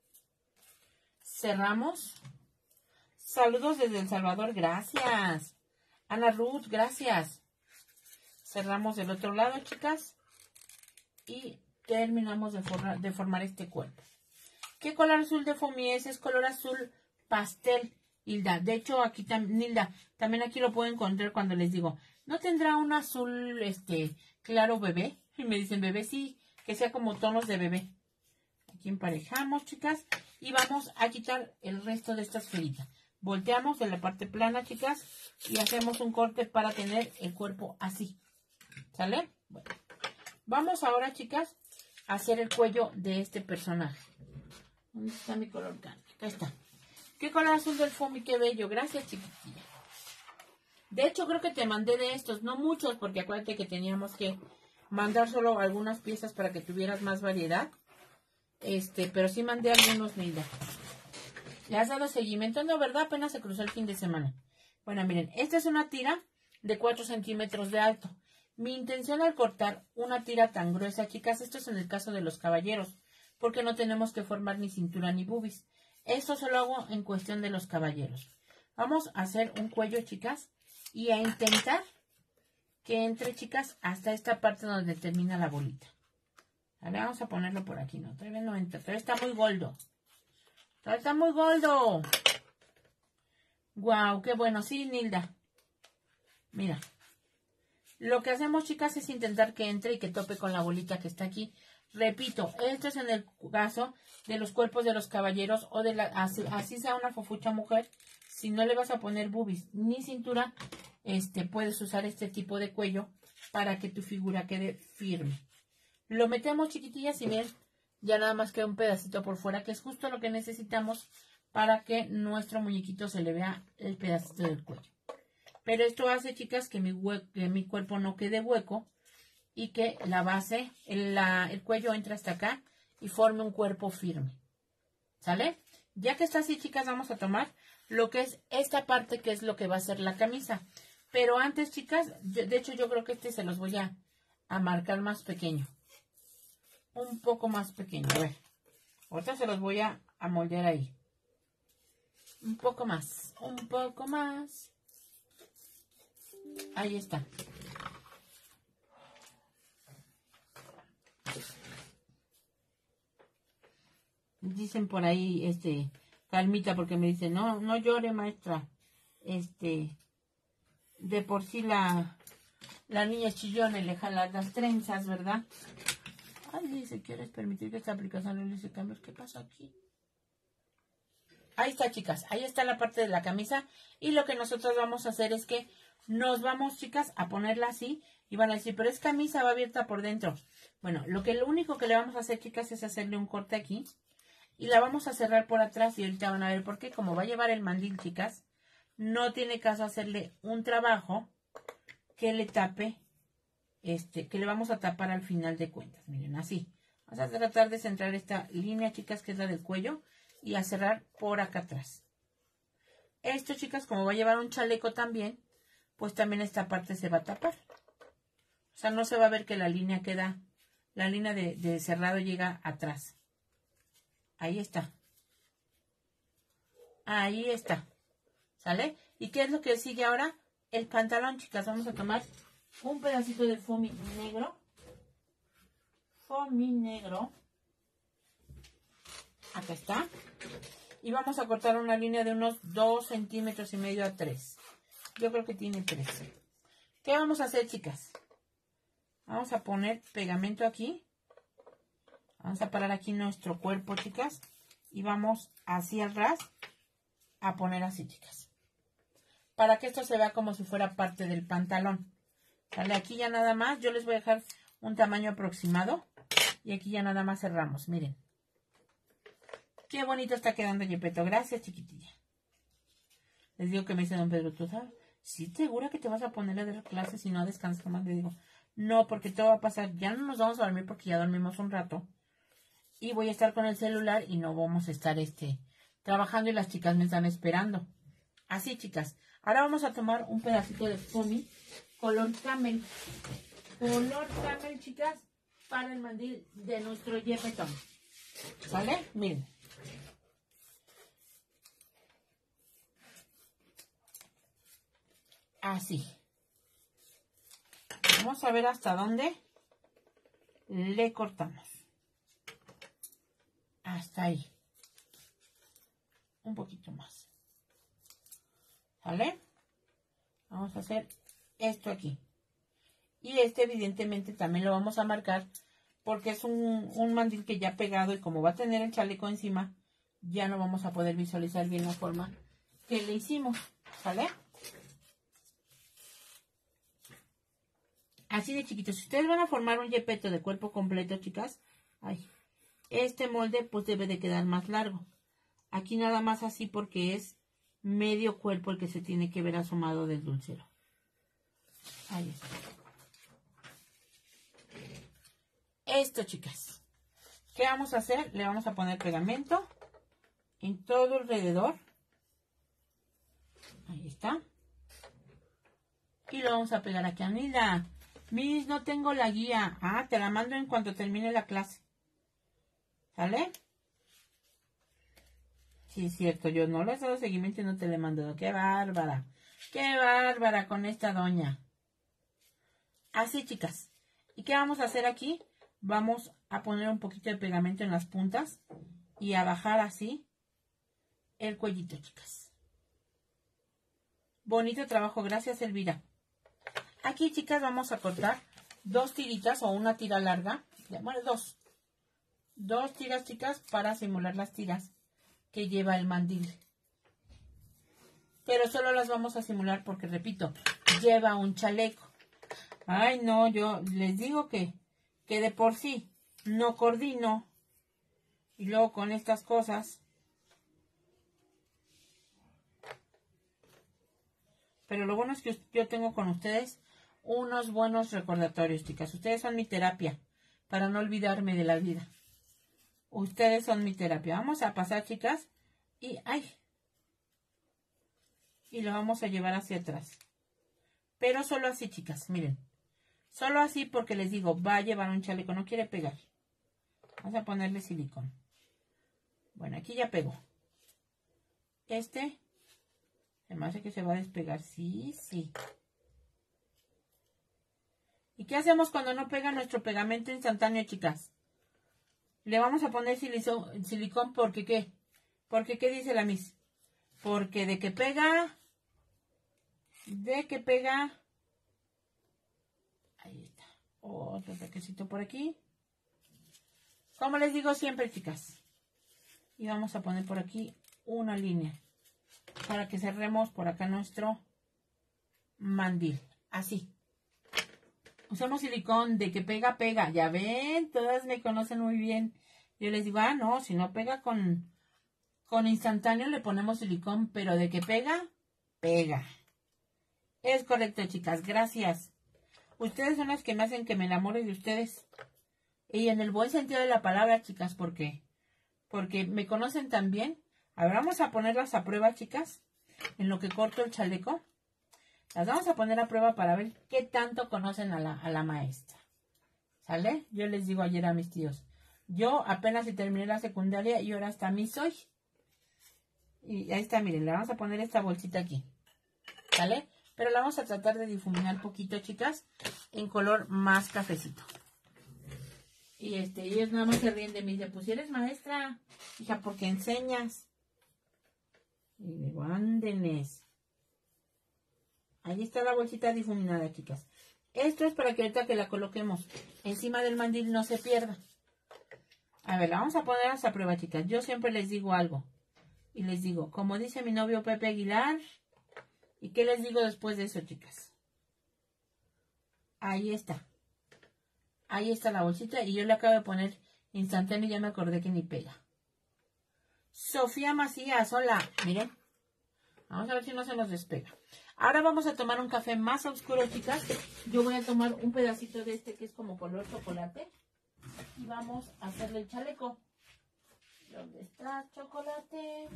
Cerramos. Saludos desde El Salvador, gracias. Ana Ruth, gracias. Cerramos del otro lado, chicas. Y terminamos de, forma, de formar este cuerpo. ¿Qué color azul de foamy es? Es color azul pastel, Hilda. De hecho, aquí también, Hilda, también aquí lo puedo encontrar cuando les digo, ¿no tendrá un azul, este, claro bebé? Y me dicen, bebé, sí, que sea como tonos de bebé. Aquí emparejamos, chicas, y vamos a quitar el resto de esta esferita. Volteamos de la parte plana, chicas, y hacemos un corte para tener el cuerpo así. ¿Sale? Bueno. Vamos ahora, chicas, a hacer el cuello de este personaje. ¿Dónde está mi color carne? Acá está. ¿Qué color azul del foamy? Qué bello. Gracias, chiquitilla. De hecho, creo que te mandé de estos. No muchos, porque acuérdate que teníamos que mandar solo algunas piezas para que tuvieras más variedad. Este, pero sí mandé algunos, Nilda. ¿Le has dado seguimiento? No, ¿verdad? Apenas se cruzó el fin de semana. Bueno, miren, esta es una tira de cuatro centímetros de alto. Mi intención al cortar una tira tan gruesa, chicas, esto es en el caso de los caballeros, porque no tenemos que formar ni cintura ni boobies. Esto solo hago en cuestión de los caballeros. Vamos a hacer un cuello, chicas, y a intentar que entre, chicas, hasta esta parte donde termina la bolita. Vale, vamos a ponerlo por aquí, no, todavía no entra, todavía está muy goldo. Todavía está muy goldo. Guau, qué bueno, sí, Nilda. Mira. Lo que hacemos, chicas, es intentar que entre y que tope con la bolita que está aquí. Repito, esto es en el caso de los cuerpos de los caballeros o de la, así, así sea una fofucha mujer. Si no le vas a poner boobies ni cintura, este, puedes usar este tipo de cuello para que tu figura quede firme. Lo metemos, chiquitillas, y ven, ya nada más queda un pedacito por fuera, que es justo lo que necesitamos para que nuestro muñequito se le vea el pedacito del cuello. Pero esto hace, chicas, que mi, que mi cuerpo no quede hueco y que la base, el, la, el cuello entre hasta acá y forme un cuerpo firme. ¿Sale? Ya que está así, chicas, vamos a tomar lo que es esta parte, que es lo que va a ser la camisa. Pero antes, chicas, yo, de hecho yo creo que este se los voy a, a marcar más pequeño. Un poco más pequeño. A ver. Ahorita se los voy a, a moldear ahí. Un poco más. Un poco más. Ahí está. Dicen por ahí, este, calmita, porque me dicen, no, no llore, maestra. Este, de por sí la, la niña chillona y le jala las trenzas, ¿verdad? Ay, dice, ¿quieres permitir que esta aplicación realice cambios? ¿Qué pasa aquí? Ahí está, chicas. Ahí está la parte de la camisa. Y lo que nosotros vamos a hacer es que nos vamos, chicas, a ponerla así. Y van a decir, pero es camisa, va abierta por dentro. Bueno, lo que lo único que le vamos a hacer, chicas, es hacerle un corte aquí. Y la vamos a cerrar por atrás. Y ahorita van a ver por qué. Como va a llevar el mandil, chicas, no tiene caso hacerle un trabajo que le tape, este, que le vamos a tapar al final de cuentas. Miren, así. Vamos a tratar de centrar esta línea, chicas, que es la del cuello. Y a cerrar por acá atrás. Esto, chicas, como va a llevar un chaleco también, pues también esta parte se va a tapar. O sea, no se va a ver que la línea queda, la línea de, de cerrado llega atrás. Ahí está. Ahí está. ¿Sale? ¿Y qué es lo que sigue ahora? El pantalón, chicas. Vamos a tomar un pedacito de foamy negro. Foamy negro. Acá está. Y vamos a cortar una línea de unos dos centímetros y medio a tres. Yo creo que tiene tres. ¿Qué vamos a hacer, chicas? Vamos a poner pegamento aquí. Vamos a parar aquí nuestro cuerpo, chicas. Y vamos hacia el ras a poner así, chicas. para que esto se vea como si fuera parte del pantalón. ¿Sale? Aquí ya nada más, yo les voy a dejar un tamaño aproximado. Y aquí ya nada más cerramos, miren. Qué bonito está quedando Gepetto. Gracias, chiquitilla. Les digo que me dice don Pedro, ¿tú sabes? ¿Sí, segura que te vas a poner a dar clases y no descansar más? Le digo, no, porque todo va a pasar. Ya no nos vamos a dormir porque ya dormimos un rato. Y voy a estar con el celular y no vamos a estar este trabajando y las chicas me están esperando. Así, chicas. Ahora vamos a tomar un pedacito de foamy color camel. Color camel, chicas, para el mandil de nuestro Gepetto. ¿Vale? Miren. Así. Vamos a ver hasta dónde le cortamos. Hasta ahí. Un poquito más. ¿Vale? Vamos a hacer esto aquí. Y este evidentemente también lo vamos a marcar porque es un, un mandil que ya pegado y como va a tener el chaleco encima, ya no vamos a poder visualizar bien la forma que le hicimos. ¿Vale? Así de chiquitos. Si ustedes van a formar un Gepetto de cuerpo completo, chicas, ay, este molde pues debe de quedar más largo. Aquí nada más así porque es medio cuerpo el que se tiene que ver asomado del dulcero. Ahí está. Esto, chicas. ¿Qué vamos a hacer? Le vamos a poner pegamento en todo alrededor. Ahí está. Y lo vamos a pegar aquí. Anila, Miss, no tengo la guía. Ah, te la mando en cuanto termine la clase. ¿Sale? Sí, es cierto. Yo no le he dado seguimiento y no te le he mandado. ¡Qué bárbara! ¡Qué bárbara con esta doña! Así, chicas. ¿Y qué vamos a hacer aquí? Vamos a poner un poquito de pegamento en las puntas y a bajar así el cuellito, chicas. Bonito trabajo. Gracias, Elvira. Aquí, chicas, vamos a cortar dos tiritas o una tira larga. Bueno, dos. Dos tiras, chicas, para simular las tiras que lleva el mandil. Pero solo las vamos a simular porque, repito, lleva un chaleco. Ay, no, yo les digo que, que de por sí no coordino. Y luego con estas cosas. Pero lo bueno es que yo tengo con ustedes unos buenos recordatorios, chicas. Ustedes son mi terapia para no olvidarme de la vida. Ustedes son mi terapia. Vamos a pasar, chicas. Y, ay. Y lo vamos a llevar hacia atrás. Pero solo así, chicas. Miren. Solo así porque les digo, va a llevar un chaleco. No quiere pegar. Vamos a ponerle silicón. Bueno, aquí ya pegó. Este. Se me hace que se va a despegar. Sí, sí. ¿Y qué hacemos cuando no pega nuestro pegamento instantáneo, chicas? Le vamos a poner silicón porque ¿qué? Porque ¿qué dice la Miss? Porque de que pega, de que pega, ahí está, otro toquecito por aquí. Como les digo siempre, chicas. Y vamos a poner por aquí una línea para que cerremos por acá nuestro mandil. Así. Usamos silicón, de que pega, pega. Ya ven, todas me conocen muy bien. Yo les digo, ah, no, si no pega con, con instantáneo le ponemos silicón, pero de que pega, pega. Es correcto, chicas, gracias. Ustedes son las que me hacen que me enamore de ustedes. Y en el buen sentido de la palabra, chicas, ¿por qué? Porque me conocen tan bien. A ver, vamos a ponerlas a prueba, chicas, en lo que corto el chaleco. Las vamos a poner a prueba para ver qué tanto conocen a la, a la maestra. ¿Sale? Yo les digo ayer a mis tíos. Yo apenas si terminé la secundaria y ahora hasta mí soy. Y ahí está, miren, le vamos a poner esta bolsita aquí. ¿Sale? Pero la vamos a tratar de difuminar poquito, chicas, en color más cafecito. Y este, ellos nada más se ríen de mí. Dicen, pues si eres maestra, hija, porque enseñas. Y digo, ándenes. Ahí está la bolsita difuminada, chicas. Esto es para que ahorita que la coloquemos encima del mandil no se pierda. A ver, la vamos a poner hasta prueba, chicas. Yo siempre les digo algo. Y les digo, como dice mi novio Pepe Aguilar, ¿Y qué les digo después de eso, chicas? Ahí está. Ahí está la bolsita y yo le acabo de poner instantáneo y ya me acordé que ni pega. Sofía Macías, hola. Miren. Vamos a ver si no se nos despega. Ahora vamos a tomar un café más oscuro, chicas. Yo voy a tomar un pedacito de este que es como color chocolate. Y vamos a hacerle el chaleco. ¿Dónde está chocolate?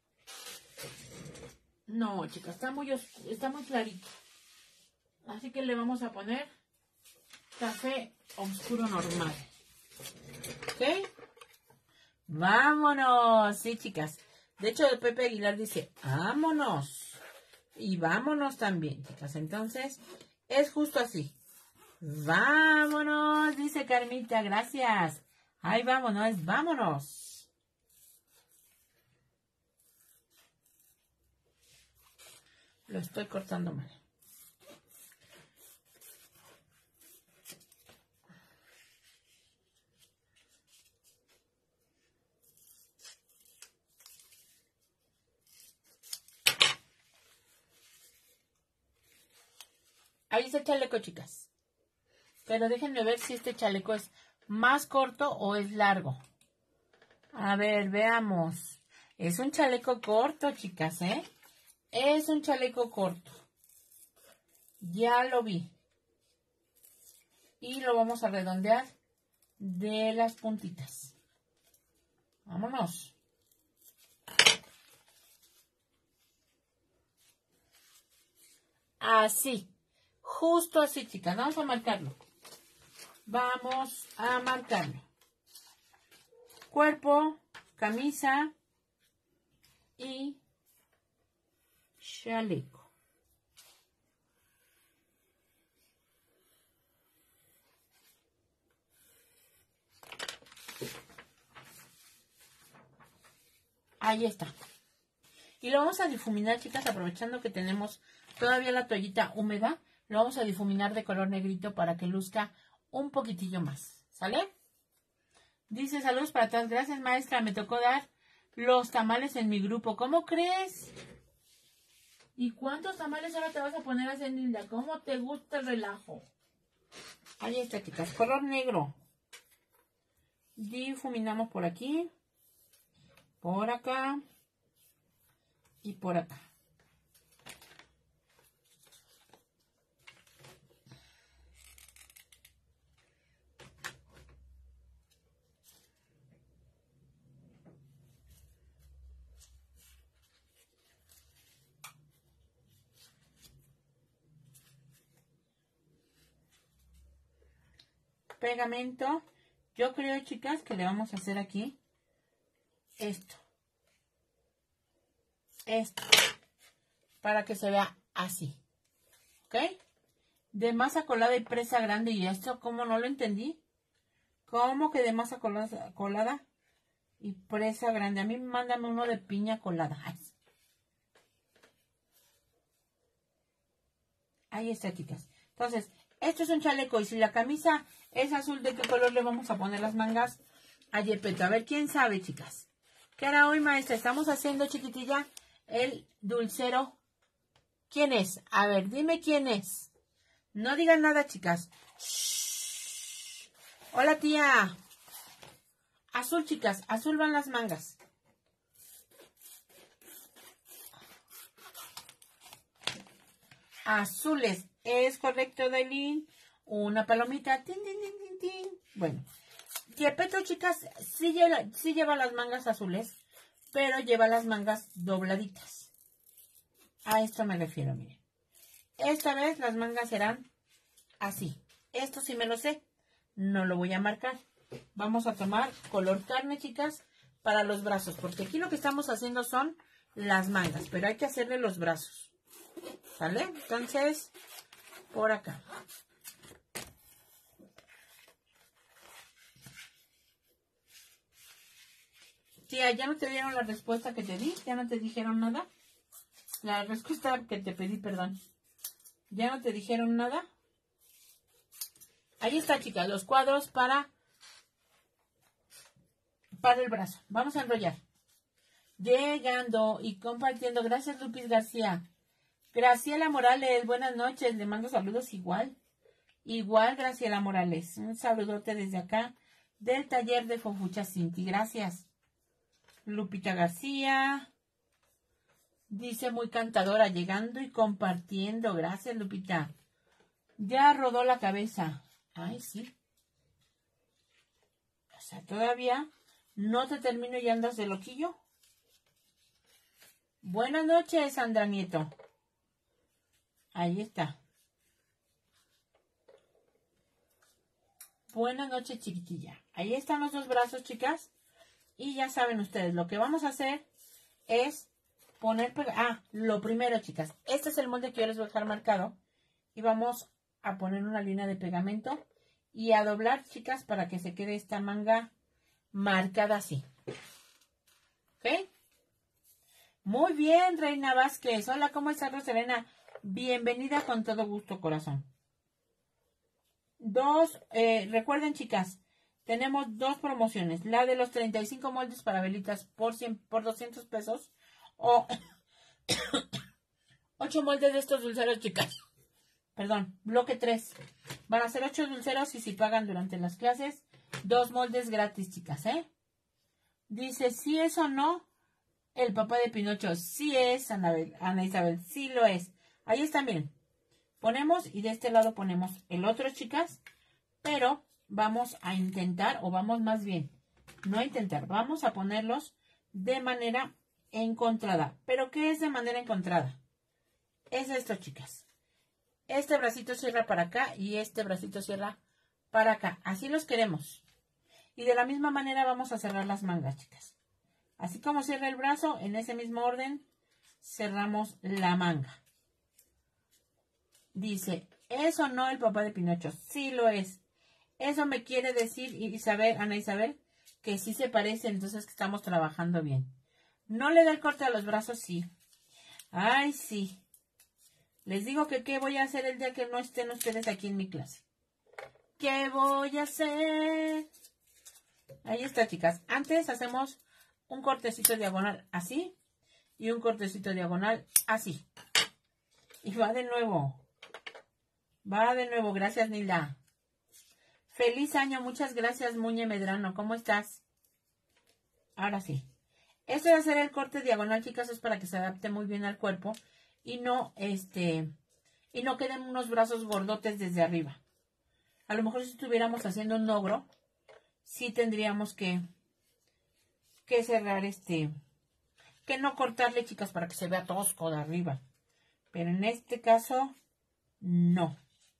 No, chicas, está muy oscuro, está muy clarito. Así que le vamos a poner café oscuro normal. ¿Ok? ¡Vámonos! Sí, chicas. De hecho, el Pepe Aguilar dice, ¡vámonos! Y vámonos también, chicas. Entonces, es justo así. ¡Vámonos! Dice Carmita, gracias. ¡Ay, vámonos! ¡Vámonos! Lo estoy cortando mal. Ahí está el chaleco, chicas. Pero déjenme ver si este chaleco es más corto o es largo. A ver, veamos. Es un chaleco corto, chicas, ¿eh? Es un chaleco corto. Ya lo vi. Y lo vamos a redondear de las puntitas. Vámonos. Así. Justo así, chicas. Vamos a marcarlo. Vamos a marcarlo. Cuerpo, camisa y chaleco. Ahí está. Y lo vamos a difuminar, chicas, aprovechando que tenemos todavía la toallita húmeda. Lo vamos a difuminar de color negrito para que luzca un poquitillo más. ¿Sale? Dice, saludos para todas. Gracias, maestra. Me tocó dar los tamales en mi grupo. ¿Cómo crees? ¿Y cuántos tamales ahora te vas a poner a hacer, Linda? ¿Cómo te gusta el relajo? Ahí está, chicas. Color negro. Difuminamos por aquí. Por acá. Y por acá. Pegamento. Yo creo, chicas, que le vamos a hacer aquí esto. Esto. Para que se vea así. ¿Ok? De masa colada y presa grande. ¿Y esto cómo no lo entendí? ¿Cómo que de masa colada, colada y presa grande? A mí mándame uno de piña colada. Ay. Ahí está, chicas. Entonces, esto es un chaleco. Y si la camisa es azul, ¿de qué color le vamos a poner las mangas a Yepeto? A ver, ¿quién sabe, chicas? ¿Qué era hoy, maestra? Estamos haciendo, chiquitilla, el dulcero. ¿Quién es? A ver, dime quién es. No digan nada, chicas. Shh. Hola, tía. Azul, chicas. Azul van las mangas. Azules. Es correcto, Dailin. Una palomita. Tin, tin, tin, tin, tin. Bueno. Yepeto, chicas, sí lleva, sí lleva las mangas azules, pero lleva las mangas dobladitas. A esto me refiero, miren. Esta vez las mangas serán así. Esto sí me lo sé. No lo voy a marcar. Vamos a tomar color carne, chicas, para los brazos. Porque aquí lo que estamos haciendo son las mangas. Pero hay que hacerle los brazos. ¿Sale? Entonces, por acá. Tía, ¿ya no te dieron la respuesta que te di? ¿Ya no te dijeron nada? La respuesta que te pedí, perdón. ¿Ya no te dijeron nada? Ahí está, chicas, los cuadros para, para el brazo. Vamos a enrollar. Llegando y compartiendo. Gracias, Lupis García. Graciela Morales, buenas noches. Le mando saludos igual. Igual, Graciela Morales. Un saludote desde acá del taller de Fofucha Cinti. Gracias. Lupita García. Dice muy cantadora, llegando y compartiendo. Gracias, Lupita. Ya rodó la cabeza. Ay, sí. O sea, todavía no te termino y andas de loquillo. Buenas noches, Sandra Nieto. Ahí está. Buenas noches, chiquitilla. Ahí están los dos brazos, chicas. Y ya saben ustedes, lo que vamos a hacer es poner... Ah, lo primero, chicas. Este es el molde que yo les voy a dejar marcado. Y vamos a poner una línea de pegamento. Y a doblar, chicas, para que se quede esta manga marcada así. ¿Ok? Muy bien, Reina Vázquez. Hola, ¿cómo estás, Rosalena? Bienvenida con todo gusto, corazón. Dos, eh, recuerden, chicas, tenemos dos promociones. La de los treinta y cinco moldes para velitas por, cien, por doscientos pesos. O ocho moldes de estos dulceros, chicas. Perdón, bloque tres. Van a ser ocho dulceros y si pagan durante las clases, dos moldes gratis, chicas, ¿eh? Dice, ¿sí es o no el papá de Pinocho? Sí es, Anabel, Ana Isabel, sí lo es. Ahí está, miren. Ponemos y de este lado ponemos el otro, chicas. Pero vamos a intentar, o vamos más bien, no a intentar, vamos a ponerlos de manera encontrada. ¿Pero qué es de manera encontrada? Es esto, chicas. Este bracito cierra para acá y este bracito cierra para acá. Así los queremos. Y de la misma manera vamos a cerrar las mangas, chicas. Así como cierra el brazo, en ese mismo orden cerramos la manga. Dice, ¿es o no el papá de Pinocho? Sí lo es. Eso me quiere decir, Isabel, Ana Isabel, que sí se parece, entonces que estamos trabajando bien. ¿No le da el corte a los brazos? Sí. Ay, sí. Les digo que qué voy a hacer el día que no estén ustedes aquí en mi clase. ¿Qué voy a hacer? Ahí está, chicas. Antes hacemos un cortecito diagonal así y un cortecito diagonal así. Y va de nuevo. Va de nuevo. Gracias, Nilda. Feliz año. Muchas gracias, Muñe Medrano. ¿Cómo estás? Ahora sí. Esto de hacer el corte diagonal, chicas, es para que se adapte muy bien al cuerpo y no, este, y no queden unos brazos gordotes desde arriba. A lo mejor si estuviéramos haciendo un ogro, sí tendríamos que, que cerrar este, que no cortarle, chicas, para que se vea tosco de arriba. Pero en este caso, no.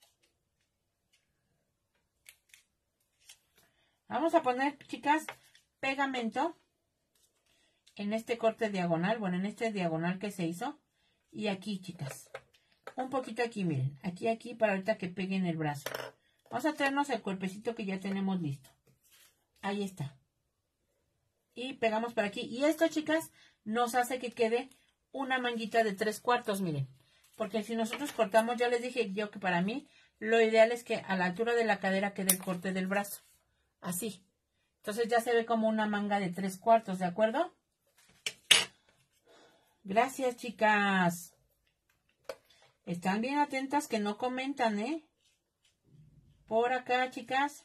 Vamos a poner, chicas, pegamento en este corte diagonal, bueno, en este diagonal que se hizo. Y aquí, chicas, un poquito aquí, miren, aquí, aquí, para ahorita que pegue en el brazo. Vamos a traernos el cuerpecito que ya tenemos listo. Ahí está. Y pegamos por aquí. Y esto, chicas, nos hace que quede una manguita de tres cuartos, miren. Porque si nosotros cortamos, ya les dije yo que para mí, lo ideal es que a la altura de la cadera quede el corte del brazo. Así. Entonces ya se ve como una manga de tres cuartos, ¿de acuerdo? Gracias, chicas. Están bien atentas que no comentan, ¿eh? Por acá, chicas.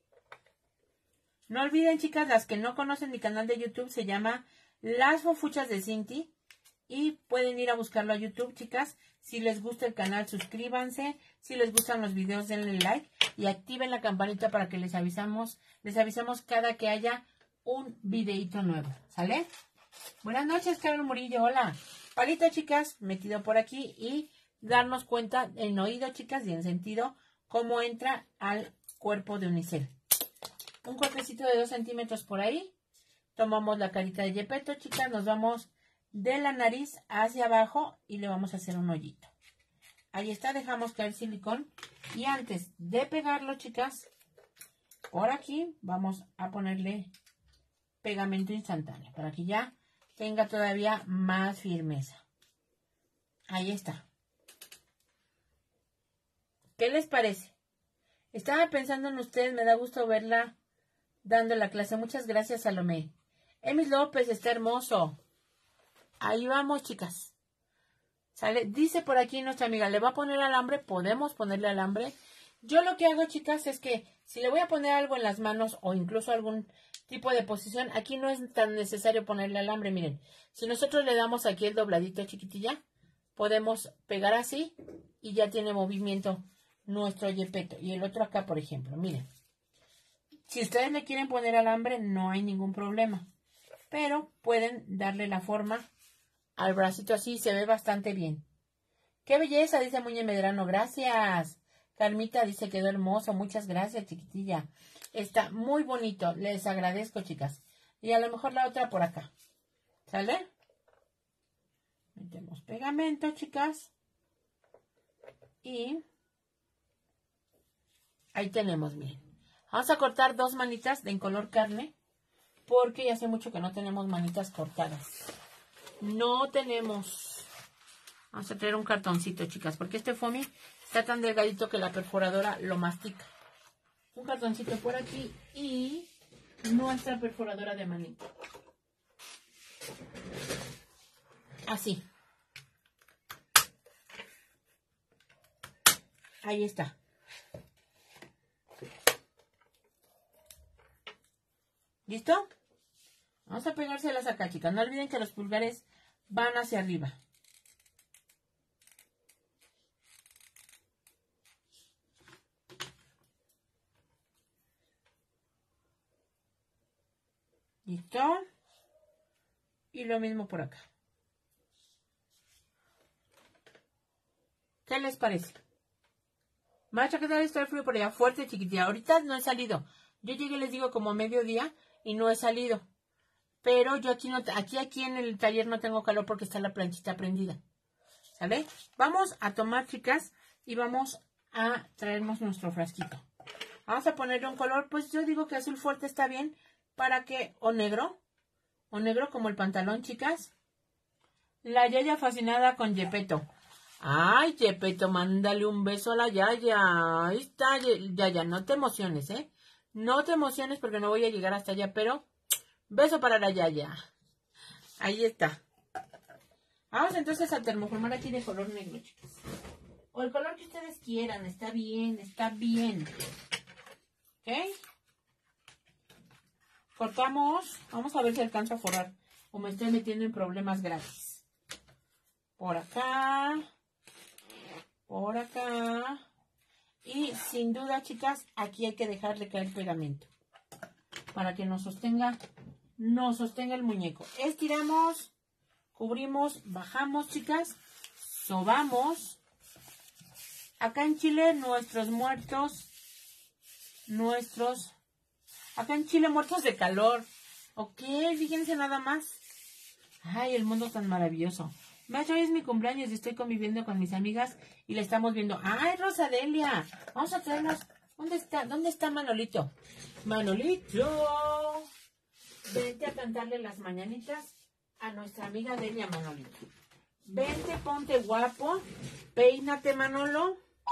No olviden, chicas, las que no conocen mi canal de YouTube, se llama Las Fofuchas de Cinti. Y pueden ir a buscarlo a YouTube, chicas. Si les gusta el canal, suscríbanse. Si les gustan los videos, denle like. Y activen la campanita para que les avisamos, les avisamos cada que haya un videito nuevo. ¿Sale? Buenas noches, Carmen Murillo. Hola. Palito, chicas, metido por aquí. Y darnos cuenta en oído, chicas, y en sentido, cómo entra al cuerpo de unicel. Un cortecito de dos centímetros por ahí. Tomamos la carita de Gepetto, chicas. Nos vamos de la nariz hacia abajo y le vamos a hacer un hoyito. Ahí está, dejamos caer silicón. Y antes de pegarlo, chicas, por aquí vamos a ponerle pegamento instantáneo para que ya tenga todavía más firmeza. Ahí está. ¿Qué les parece? Estaba pensando en ustedes, me da gusto verla dando la clase. Muchas gracias, Salomé. Emis López, está hermoso. Ahí vamos, chicas. ¿Sale? Dice por aquí nuestra amiga, ¿le va a poner alambre? Podemos ponerle alambre. Yo lo que hago, chicas, es que si le voy a poner algo en las manos o incluso algún tipo de posición, aquí no es tan necesario ponerle alambre. Miren, si nosotros le damos aquí el dobladito chiquitilla, podemos pegar así y ya tiene movimiento nuestro yepeto. Y el otro acá, por ejemplo, miren. Si ustedes le quieren poner alambre, no hay ningún problema. Pero pueden darle la forma al bracito así, se ve bastante bien. ¡Qué belleza! Dice Muñe Medrano, gracias. Carmita dice, quedó hermoso, muchas gracias, chiquitilla. Está muy bonito, les agradezco, chicas. Y a lo mejor la otra por acá. ¿Sale? Metemos pegamento, chicas. Y ahí tenemos, miren. Vamos a cortar dos manitas de en color carne, porque ya hace mucho que no tenemos manitas cortadas. No tenemos. Vamos a traer un cartoncito, chicas, porque este foamy está tan delgadito que la perforadora lo mastica. Un cartoncito por aquí y nuestra perforadora de manito. Así. Ahí está. ¿Listo? Vamos a pegárselas acá, chicas. No olviden que los pulgares van hacia arriba. ¿Listo? Y lo mismo por acá. ¿Qué les parece? Maestra, ¿qué tal está el frío por allá? Fuerte, chiquitilla. Ahorita no he salido. Yo llegué, les digo, como a mediodía y no he salido. Pero yo aquí, no, aquí, aquí en el taller no tengo calor porque está la planchita prendida. ¿Sale? Vamos a tomar, chicas, y vamos a traernos nuestro frasquito. Vamos a ponerle un color, pues yo digo que azul fuerte está bien. Para que, o negro, o negro como el pantalón, chicas. La Yaya fascinada con Yepeto. Ay, Yepeto, mándale un beso a la Yaya. Ahí está, Yaya, no te emociones, ¿eh? No te emociones porque no voy a llegar hasta allá, pero beso para la Yaya. Ahí está. Vamos entonces a termoformar aquí de color negro, chicas. O el color que ustedes quieran, está bien, está bien. ¿Ok? Cortamos, vamos a ver si alcanzo a forrar o me estoy metiendo en problemas gratis. Por acá, por acá. Y sin duda, chicas, aquí hay que dejarle caer pegamento para que nos sostenga, nos sostenga el muñeco. Estiramos, cubrimos, bajamos, chicas, sobamos. Acá en Chile, nuestros muertos, nuestros... Acá en Chile muertos de calor. Ok, fíjense nada más. Ay, el mundo tan maravilloso. Maestra, hoy es mi cumpleaños y estoy conviviendo con mis amigas y la estamos viendo. Ay, Rosadelia. Vamos a traernos. ¿Dónde está? ¿Dónde está Manolito? Manolito. Vente a cantarle las mañanitas a nuestra amiga Delia, Manolito. Vente, ponte guapo. Peínate, Manolo.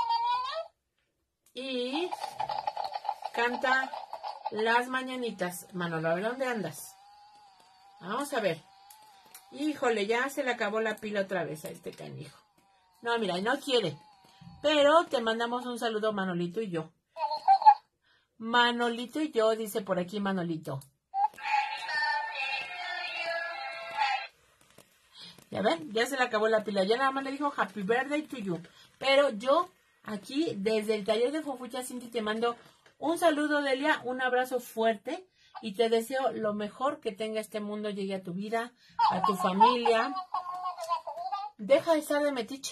Y canta las mañanitas. Manolo, a ver, ¿dónde andas? Vamos a ver. Híjole, ya se le acabó la pila otra vez a este canijo. No, mira, no quiere. Pero te mandamos un saludo, Manolito y yo. Manolito y yo, dice por aquí Manolito. Ya ven, ya se le acabó la pila. Ya nada más le dijo Happy Birthday to you. Pero yo, aquí, desde el taller de Fofucha Cinti, te mando un saludo, Delia, un abrazo fuerte y te deseo lo mejor que tenga este mundo, llegue a tu vida, a tu familia. Deja de estar de metiche.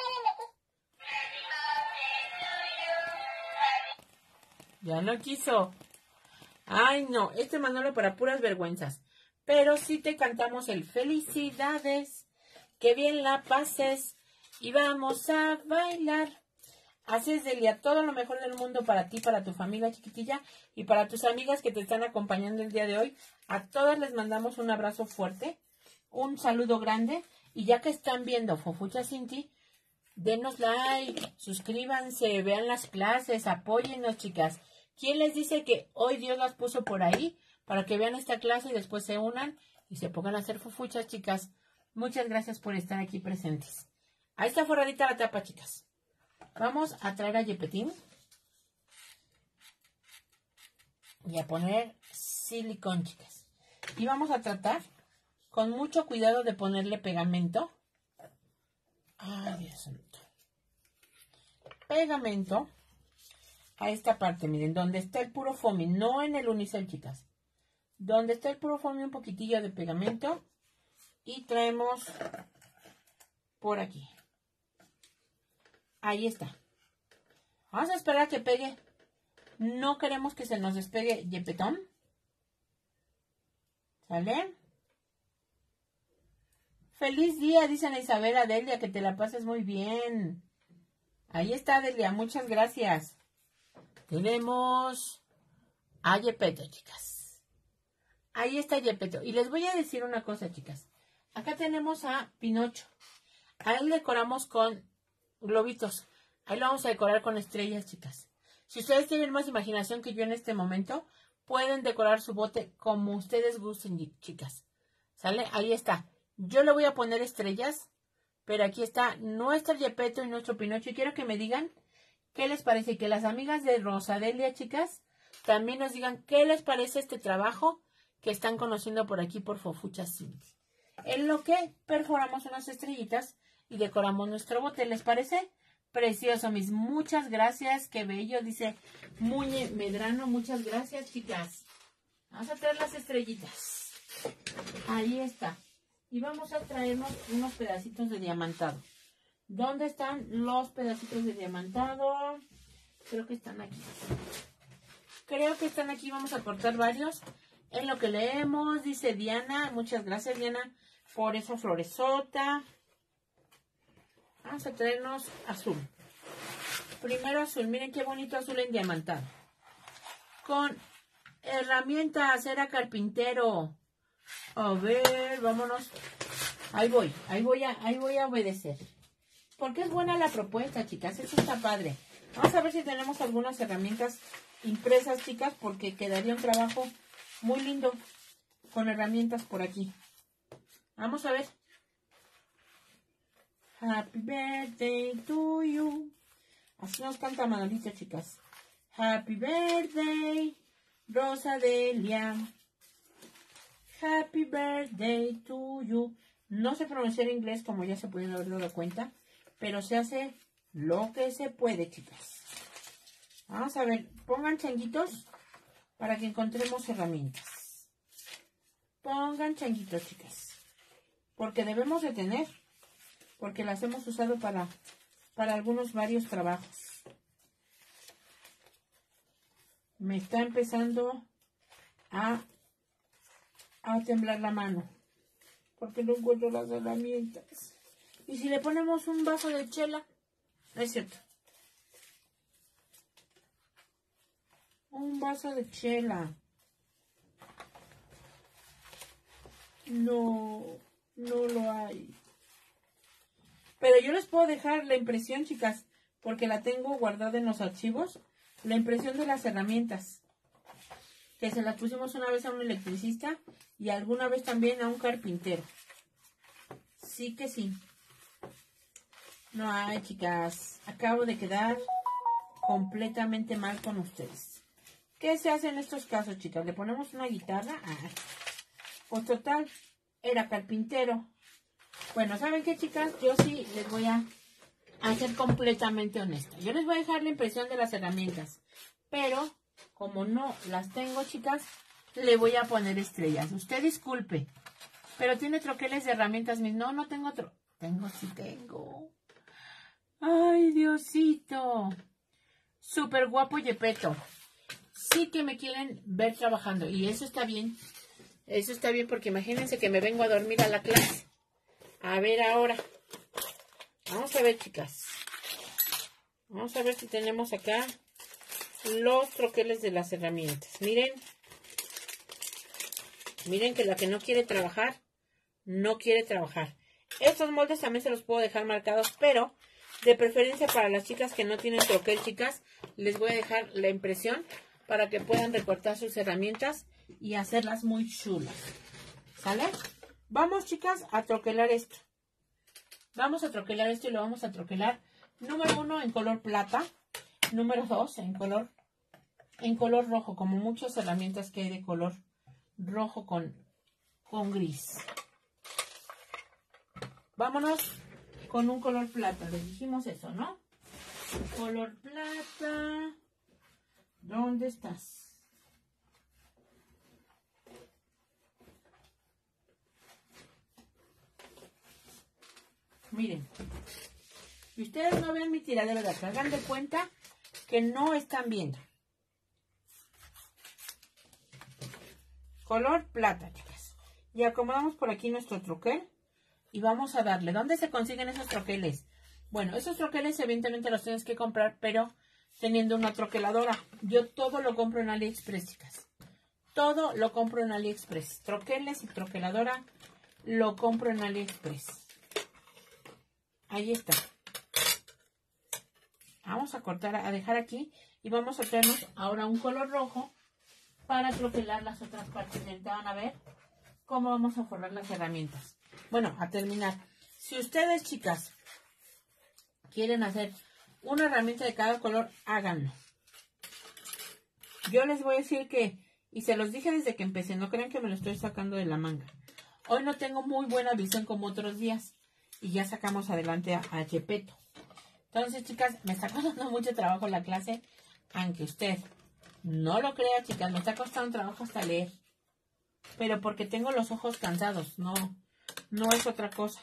Ya no quiso. Ay, no, este Manolo para puras vergüenzas. Pero sí te cantamos el felicidades, que bien la pases y vamos a bailar. Así es, Delia, todo lo mejor del mundo para ti, para tu familia chiquitilla y para tus amigas que te están acompañando el día de hoy. A todas les mandamos un abrazo fuerte, un saludo grande. Y ya que están viendo Fofucha Cinti, denos like, suscríbanse, vean las clases, apóyennos, chicas. ¿Quién les dice que hoy Dios las puso por ahí para que vean esta clase y después se unan y se pongan a hacer fofuchas, chicas? Muchas gracias por estar aquí presentes. Ahí está forradita la tapa, chicas. Vamos a traer a Yepetín. Y a poner silicón, chicas. Y vamos a tratar con mucho cuidado de ponerle pegamento. Ay, Dios santo. Pegamento a esta parte, miren, donde está el puro foamy, no en el unicel, chicas. Donde está el puro foamy, un poquitillo de pegamento. Y traemos por aquí. Ahí está. Vamos a esperar a que pegue. No queremos que se nos despegue Yepetón. ¿Sale? Feliz día, dice Ana Isabel Adelia, que te la pases muy bien. Ahí está, Adelia, muchas gracias. Tenemos a Yepeto, chicas. Ahí está Yepeto. Y les voy a decir una cosa, chicas. Acá tenemos a Pinocho. A él decoramos con globitos. Ahí lo vamos a decorar con estrellas, chicas. Si ustedes tienen más imaginación que yo en este momento, pueden decorar su bote como ustedes gusten, chicas. ¿Sale? Ahí está. Yo le voy a poner estrellas, pero aquí está nuestro Yepeto y nuestro Pinocho. Y quiero que me digan qué les parece. Que las amigas de Rosadelia, chicas, también nos digan qué les parece este trabajo que están conociendo por aquí por Fofuchas Silks. En lo que perforamos unas estrellitas y decoramos nuestro bote. ¿Les parece? Precioso, mis. Muchas gracias. Qué bello. Dice Muñe Medrano. Muchas gracias, chicas. Vamos a traer las estrellitas. Ahí está. Y vamos a traernos unos pedacitos de diamantado. ¿Dónde están los pedacitos de diamantado? Creo que están aquí. Creo que están aquí. Vamos a cortar varios. En lo que leemos, dice Diana. Muchas gracias, Diana, por esa floresota. Vamos a traernos azul. Primero azul. Miren qué bonito azul en diamantado. Con herramienta acera carpintero. A ver, vámonos. Ahí voy. Ahí voy a, ahí voy a obedecer. Porque es buena la propuesta, chicas. Eso está padre. Vamos a ver si tenemos algunas herramientas impresas, chicas, porque quedaría un trabajo muy lindo con herramientas por aquí. Vamos a ver. Happy birthday to you. Así nos canta Manolito, chicas. Happy birthday, Rosadelia. Happy birthday to you. No sé pronunciar inglés, como ya se pueden haber dado cuenta, pero se hace lo que se puede, chicas. Vamos a ver, pongan changuitos para que encontremos herramientas. Pongan changuitos, chicas, porque debemos de tener, porque las hemos usado para, para algunos varios trabajos. Me está empezando a, a temblar la mano, porque no encuentro las herramientas. Y si le ponemos un vaso de chela, no es cierto. Un vaso de chela. No, no lo hay. Pero yo les puedo dejar la impresión, chicas, porque la tengo guardada en los archivos. La impresión de las herramientas. Que se las pusimos una vez a un electricista y alguna vez también a un carpintero. Sí que sí. No hay, chicas. Acabo de quedar completamente mal con ustedes. ¿Qué se hace en estos casos, chicas? ¿Le ponemos una guitarra? Ah, pues total, era carpintero. Bueno, ¿saben qué, chicas? Yo sí les voy a, a ser completamente honesta. Yo les voy a dejar la impresión de las herramientas. Pero, como no las tengo, chicas, le voy a poner estrellas. Usted disculpe. Pero tiene troqueles de herramientas. No, no tengo otro. Tengo, sí tengo. Ay, Diosito. Súper guapo Yepeto. Sí que me quieren ver trabajando. Y eso está bien. Eso está bien porque imagínense que me vengo a dormir a la clase. A ver ahora. Vamos a ver, chicas. Vamos a ver si tenemos acá los troqueles de las herramientas. Miren. Miren que la que no quiere trabajar, no quiere trabajar. Estos moldes también se los puedo dejar marcados, pero de preferencia para las chicas que no tienen troquel, chicas, les voy a dejar la impresión para que puedan recortar sus herramientas y hacerlas muy chulas. ¿Sale? Vamos, chicas, a troquelar esto. Vamos a troquelar esto y lo vamos a troquelar. Número uno en color plata. Número dos en color, en color rojo, como muchas herramientas que hay de color rojo con, con gris. Vámonos con un color plata. Les dijimos eso, ¿no? Color plata. ¿Dónde estás? Miren. Y ustedes no ven mi tiradero de acá. Hagan de cuenta que no están viendo. Color plata, chicas. Y acomodamos por aquí nuestro troquel. Y vamos a darle. ¿Dónde se consiguen esos troqueles? Bueno, esos troqueles evidentemente los tienes que comprar, pero teniendo una troqueladora. Yo todo lo compro en AliExpress, chicas. Todo lo compro en AliExpress. Troqueles y troqueladora lo compro en AliExpress. Ahí está. Vamos a cortar, a dejar aquí. Y vamos a traernos ahora un color rojo para troquelar las otras partes. Ahorita van a ver cómo vamos a forrar las herramientas. Bueno, a terminar. Si ustedes, chicas, quieren hacer una herramienta de cada color, háganlo. Yo les voy a decir que, y se los dije desde que empecé, no crean que me lo estoy sacando de la manga. Hoy no tengo muy buena visión como otros días. Y ya sacamos adelante a, a Gepetto. Entonces, chicas, me está costando mucho trabajo la clase. Aunque usted no lo crea, chicas, me está costando trabajo hasta leer. Pero porque tengo los ojos cansados, no, no es otra cosa.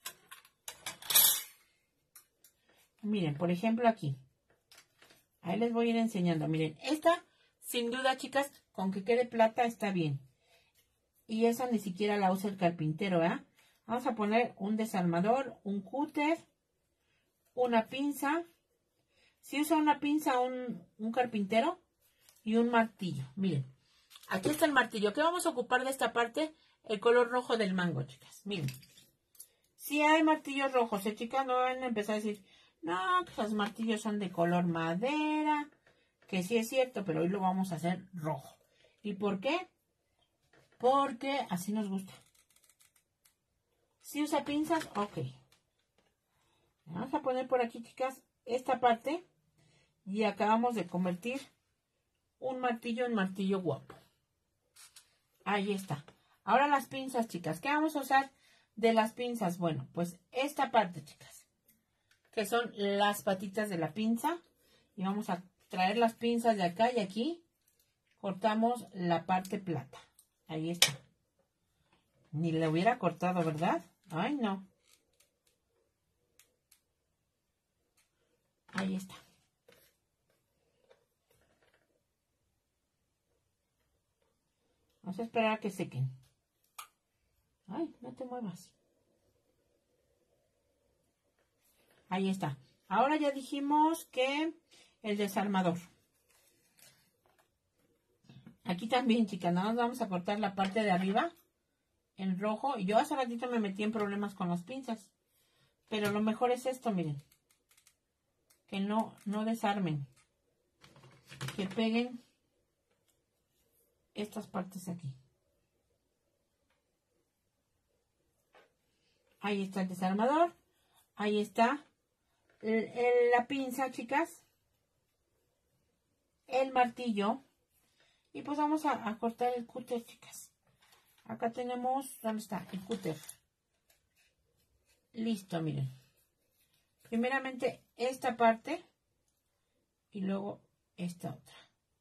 Miren, por ejemplo aquí. Ahí les voy a ir enseñando. Miren, esta, sin duda, chicas, con que quede plata está bien. Y esa ni siquiera la usa el carpintero, ¿eh? Vamos a poner un desarmador, un cúter, una pinza. Si usa una pinza, un, un carpintero y un martillo. Miren, aquí está el martillo. ¿Qué vamos a ocupar de esta parte? El color rojo del mango, chicas. Miren, si hay martillos rojos, ¿eh, chicas? No van a empezar a decir, no, que los martillos son de color madera. Que sí es cierto, pero hoy lo vamos a hacer rojo. ¿Y por qué? Porque así nos gusta. Si usa pinzas, ok. Vamos a poner por aquí, chicas, esta parte. Y acabamos de convertir un martillo en martillo guapo. Ahí está. Ahora las pinzas, chicas. ¿Qué vamos a usar de las pinzas? Bueno, pues esta parte, chicas. Que son las patitas de la pinza. Y vamos a traer las pinzas de acá y aquí. Cortamos la parte plata. Ahí está. Ni le hubiera cortado, ¿verdad? Ay, no. Ahí está. Vamos a esperar a que sequen. Ay, no te muevas. Ahí está. Ahora ya dijimos que el desarmador. Aquí también, chicas, nada más vamos a cortar la parte de arriba en rojo. Y yo hace ratito me metí en problemas con las pinzas. Pero lo mejor es esto, miren. Que no, no desarmen. Que peguen estas partes aquí. Ahí está el desarmador. Ahí está el, el, la pinza, chicas. El martillo. Y pues vamos a, a cortar el cúter, chicas. Acá tenemos, ¿dónde está? El cúter. Listo, miren. Primeramente esta parte. Y luego esta otra.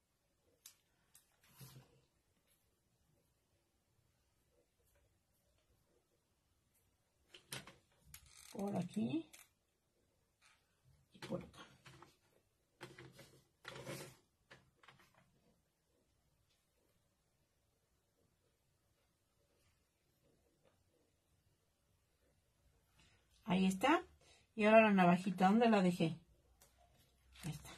Por aquí. Y por acá. Ahí está. Y ahora la navajita, ¿dónde la dejé? Ahí está.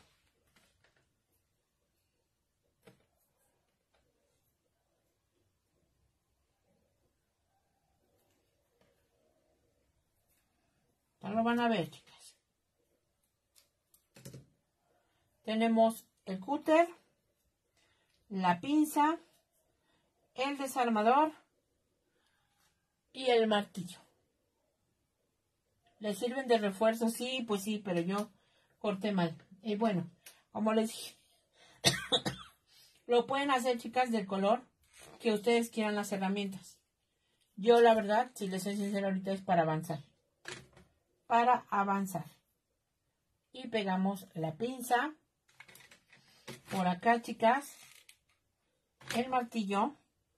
Ya lo van a ver, chicas. Tenemos el cúter, la pinza, el desarmador y el martillo. ¿Les sirven de refuerzo? Sí, pues sí, pero yo corté mal. Y bueno, como les dije, lo pueden hacer, chicas, del color que ustedes quieran las herramientas. Yo, la verdad, si les soy sincera ahorita, es para avanzar. Para avanzar. Y pegamos la pinza. Por acá, chicas, el martillo.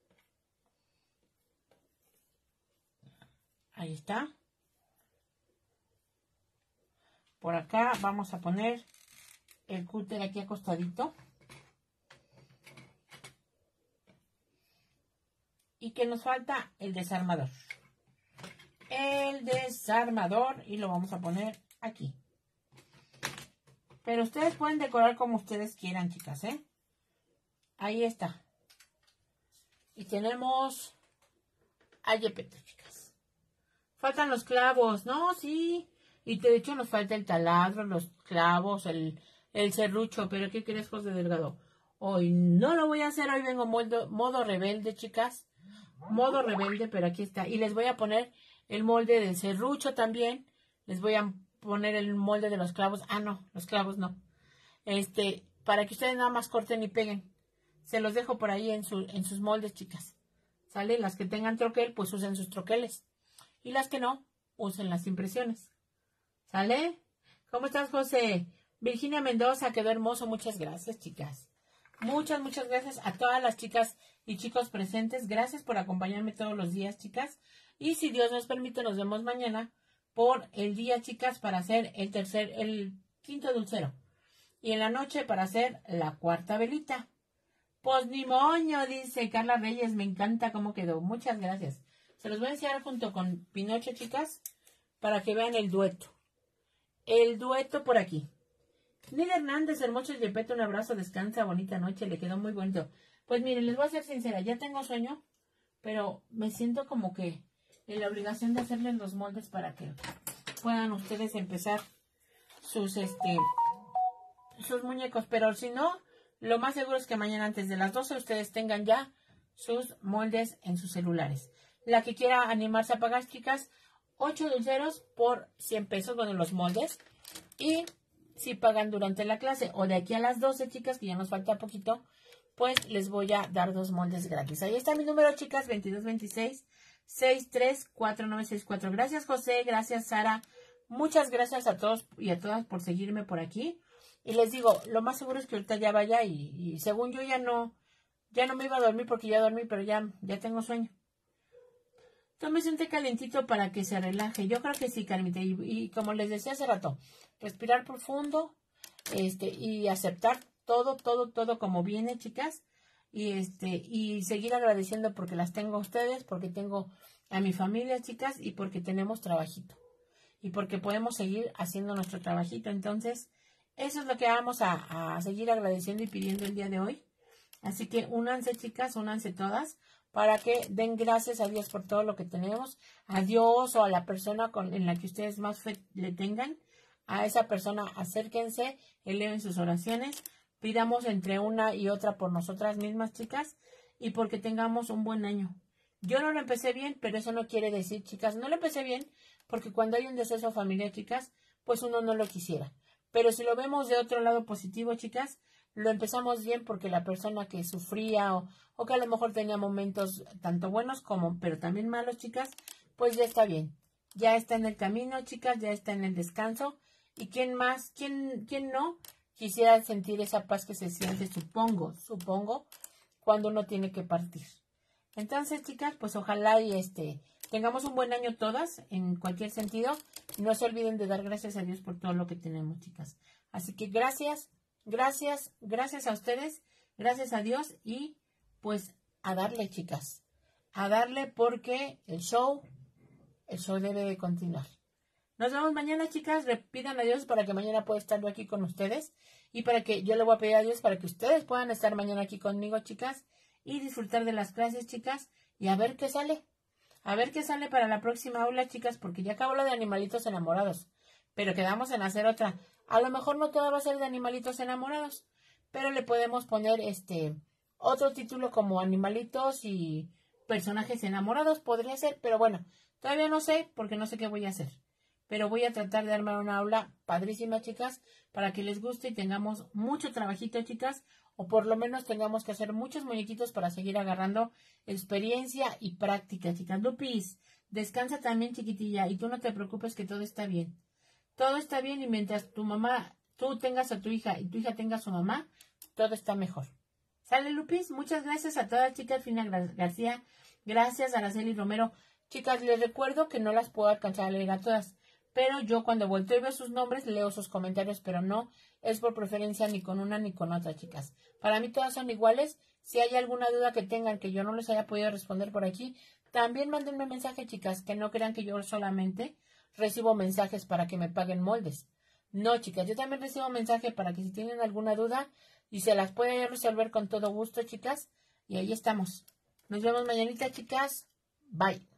Ahí está. Por acá vamos a poner el cúter aquí acostadito. Y que nos falta el desarmador. El desarmador y lo vamos a poner aquí. Pero ustedes pueden decorar como ustedes quieran, chicas, ¿eh? Ahí está. Y tenemos a Gepetto, chicas. Faltan los clavos, ¿no? Sí. Y de hecho nos falta el taladro, los clavos, el, el serrucho. Pero ¿qué crees, José Delgado? Hoy no lo voy a hacer. Hoy vengo modo, modo rebelde, chicas. Modo rebelde, pero aquí está. Y les voy a poner el molde del serrucho también. Les voy a poner el molde de los clavos. Ah, no, los clavos no. Este, para que ustedes nada más corten y peguen. Se los dejo por ahí en, su, en sus moldes, chicas. ¿Sale? Las que tengan troquel, pues usen sus troqueles. Y las que no, usen las impresiones. ¿Sale? ¿Cómo estás, José? Virginia Mendoza, quedó hermoso. Muchas gracias, chicas. Muchas, muchas gracias a todas las chicas y chicos presentes. Gracias por acompañarme todos los días, chicas. Y si Dios nos permite, nos vemos mañana por el día, chicas, para hacer el tercer, el quinto dulcero. Y en la noche para hacer la cuarta velita. Pues ni moño, dice Carla Reyes. Me encanta cómo quedó. Muchas gracias. Se los voy a enseñar junto con Pinocho, chicas, para que vean el dueto. El dueto por aquí. Nida Hernández, hermoso Gepetto, un abrazo, descansa, bonita noche, le quedó muy bonito. Pues miren, les voy a ser sincera, ya tengo sueño, pero me siento como que en la obligación de hacerles los moldes para que puedan ustedes empezar sus, este, sus muñecos. Pero si no, lo más seguro es que mañana antes de las doce ustedes tengan ya sus moldes en sus celulares. La que quiera animarse a pagar, chicas, ocho dulceros por cien pesos, bueno, los moldes. Y si pagan durante la clase o de aquí a las doce, chicas, que ya nos falta poquito, pues les voy a dar dos moldes gratis. Ahí está mi número, chicas, veintidós veintiséis, sesenta y tres, cuarenta y nueve sesenta y cuatro. Gracias, José, gracias, Sara. Muchas gracias a todos y a todas por seguirme por aquí. Y les digo, lo más seguro es que ahorita ya vaya y, y según yo ya no, ya no me iba a dormir porque ya dormí, pero ya, ya tengo sueño. Tómese un té calentito para que se relaje. Yo creo que sí, Carmita. Y, y como les decía hace rato, respirar profundo, este, y aceptar todo, todo, todo como viene, chicas. Y este, y seguir agradeciendo porque las tengo a ustedes, porque tengo a mi familia, chicas, y porque tenemos trabajito. Y porque podemos seguir haciendo nuestro trabajito. Entonces, eso es lo que vamos a, a seguir agradeciendo y pidiendo el día de hoy. Así que únanse, chicas, únanse todas, para que den gracias a Dios por todo lo que tenemos, a Dios o a la persona con, en la que ustedes más fe le tengan, a esa persona acérquense, eleven sus oraciones, pidamos entre una y otra por nosotras mismas, chicas, y porque tengamos un buen año. Yo no lo empecé bien, pero eso no quiere decir, chicas, no lo empecé bien, porque cuando hay un deceso familiar, chicas, pues uno no lo quisiera. Pero si lo vemos de otro lado positivo, chicas, lo empezamos bien porque la persona que sufría o, o que a lo mejor tenía momentos tanto buenos como, pero también malos, chicas, pues ya está bien. Ya está en el camino, chicas, ya está en el descanso. ¿Y quién más, quién, quién no quisiera sentir esa paz que se siente, supongo, supongo, cuando uno tiene que partir? Entonces, chicas, pues ojalá y este tengamos un buen año todas, en cualquier sentido. Y no se olviden de dar gracias a Dios por todo lo que tenemos, chicas. Así que gracias. Gracias, gracias a ustedes, gracias a Dios y pues a darle, chicas, a darle porque el show, el show debe de continuar. Nos vemos mañana, chicas, le pidan a Dios para que mañana pueda estar yo aquí con ustedes y para que yo le voy a pedir a Dios para que ustedes puedan estar mañana aquí conmigo, chicas, y disfrutar de las clases, chicas, y a ver qué sale, a ver qué sale para la próxima aula, chicas, porque ya acabó lo de animalitos enamorados, pero quedamos en hacer otra. A lo mejor no todo va a ser de animalitos enamorados, pero le podemos poner este otro título como animalitos y personajes enamorados, podría ser, pero bueno, todavía no sé porque no sé qué voy a hacer. pero voy a tratar de armar una aula padrísima, chicas, para que les guste y tengamos mucho trabajito, chicas, o por lo menos tengamos que hacer muchos muñequitos para seguir agarrando experiencia y práctica, chicas. Lupis, descansa también, chiquitilla, y tú no te preocupes que todo está bien. Todo está bien y mientras tu mamá, tú tengas a tu hija y tu hija tenga a su mamá, todo está mejor. ¿Sale, Lupis? Muchas gracias a todas, chicas. Fina García, gracias, Araceli Romero. Chicas, les recuerdo que no las puedo alcanzar a leer a todas, pero yo cuando volteo y veo sus nombres, leo sus comentarios, pero no es por preferencia ni con una ni con otra, chicas. Para mí todas son iguales. Si hay alguna duda que tengan que yo no les haya podido responder por aquí, también mándenme mensaje, chicas, que no crean que yo solamente recibo mensajes para que me paguen moldes. No, chicas, yo también recibo mensaje para que si tienen alguna duda y se las puede resolver con todo gusto, chicas. Y ahí estamos. Nos vemos mañanita, chicas. Bye.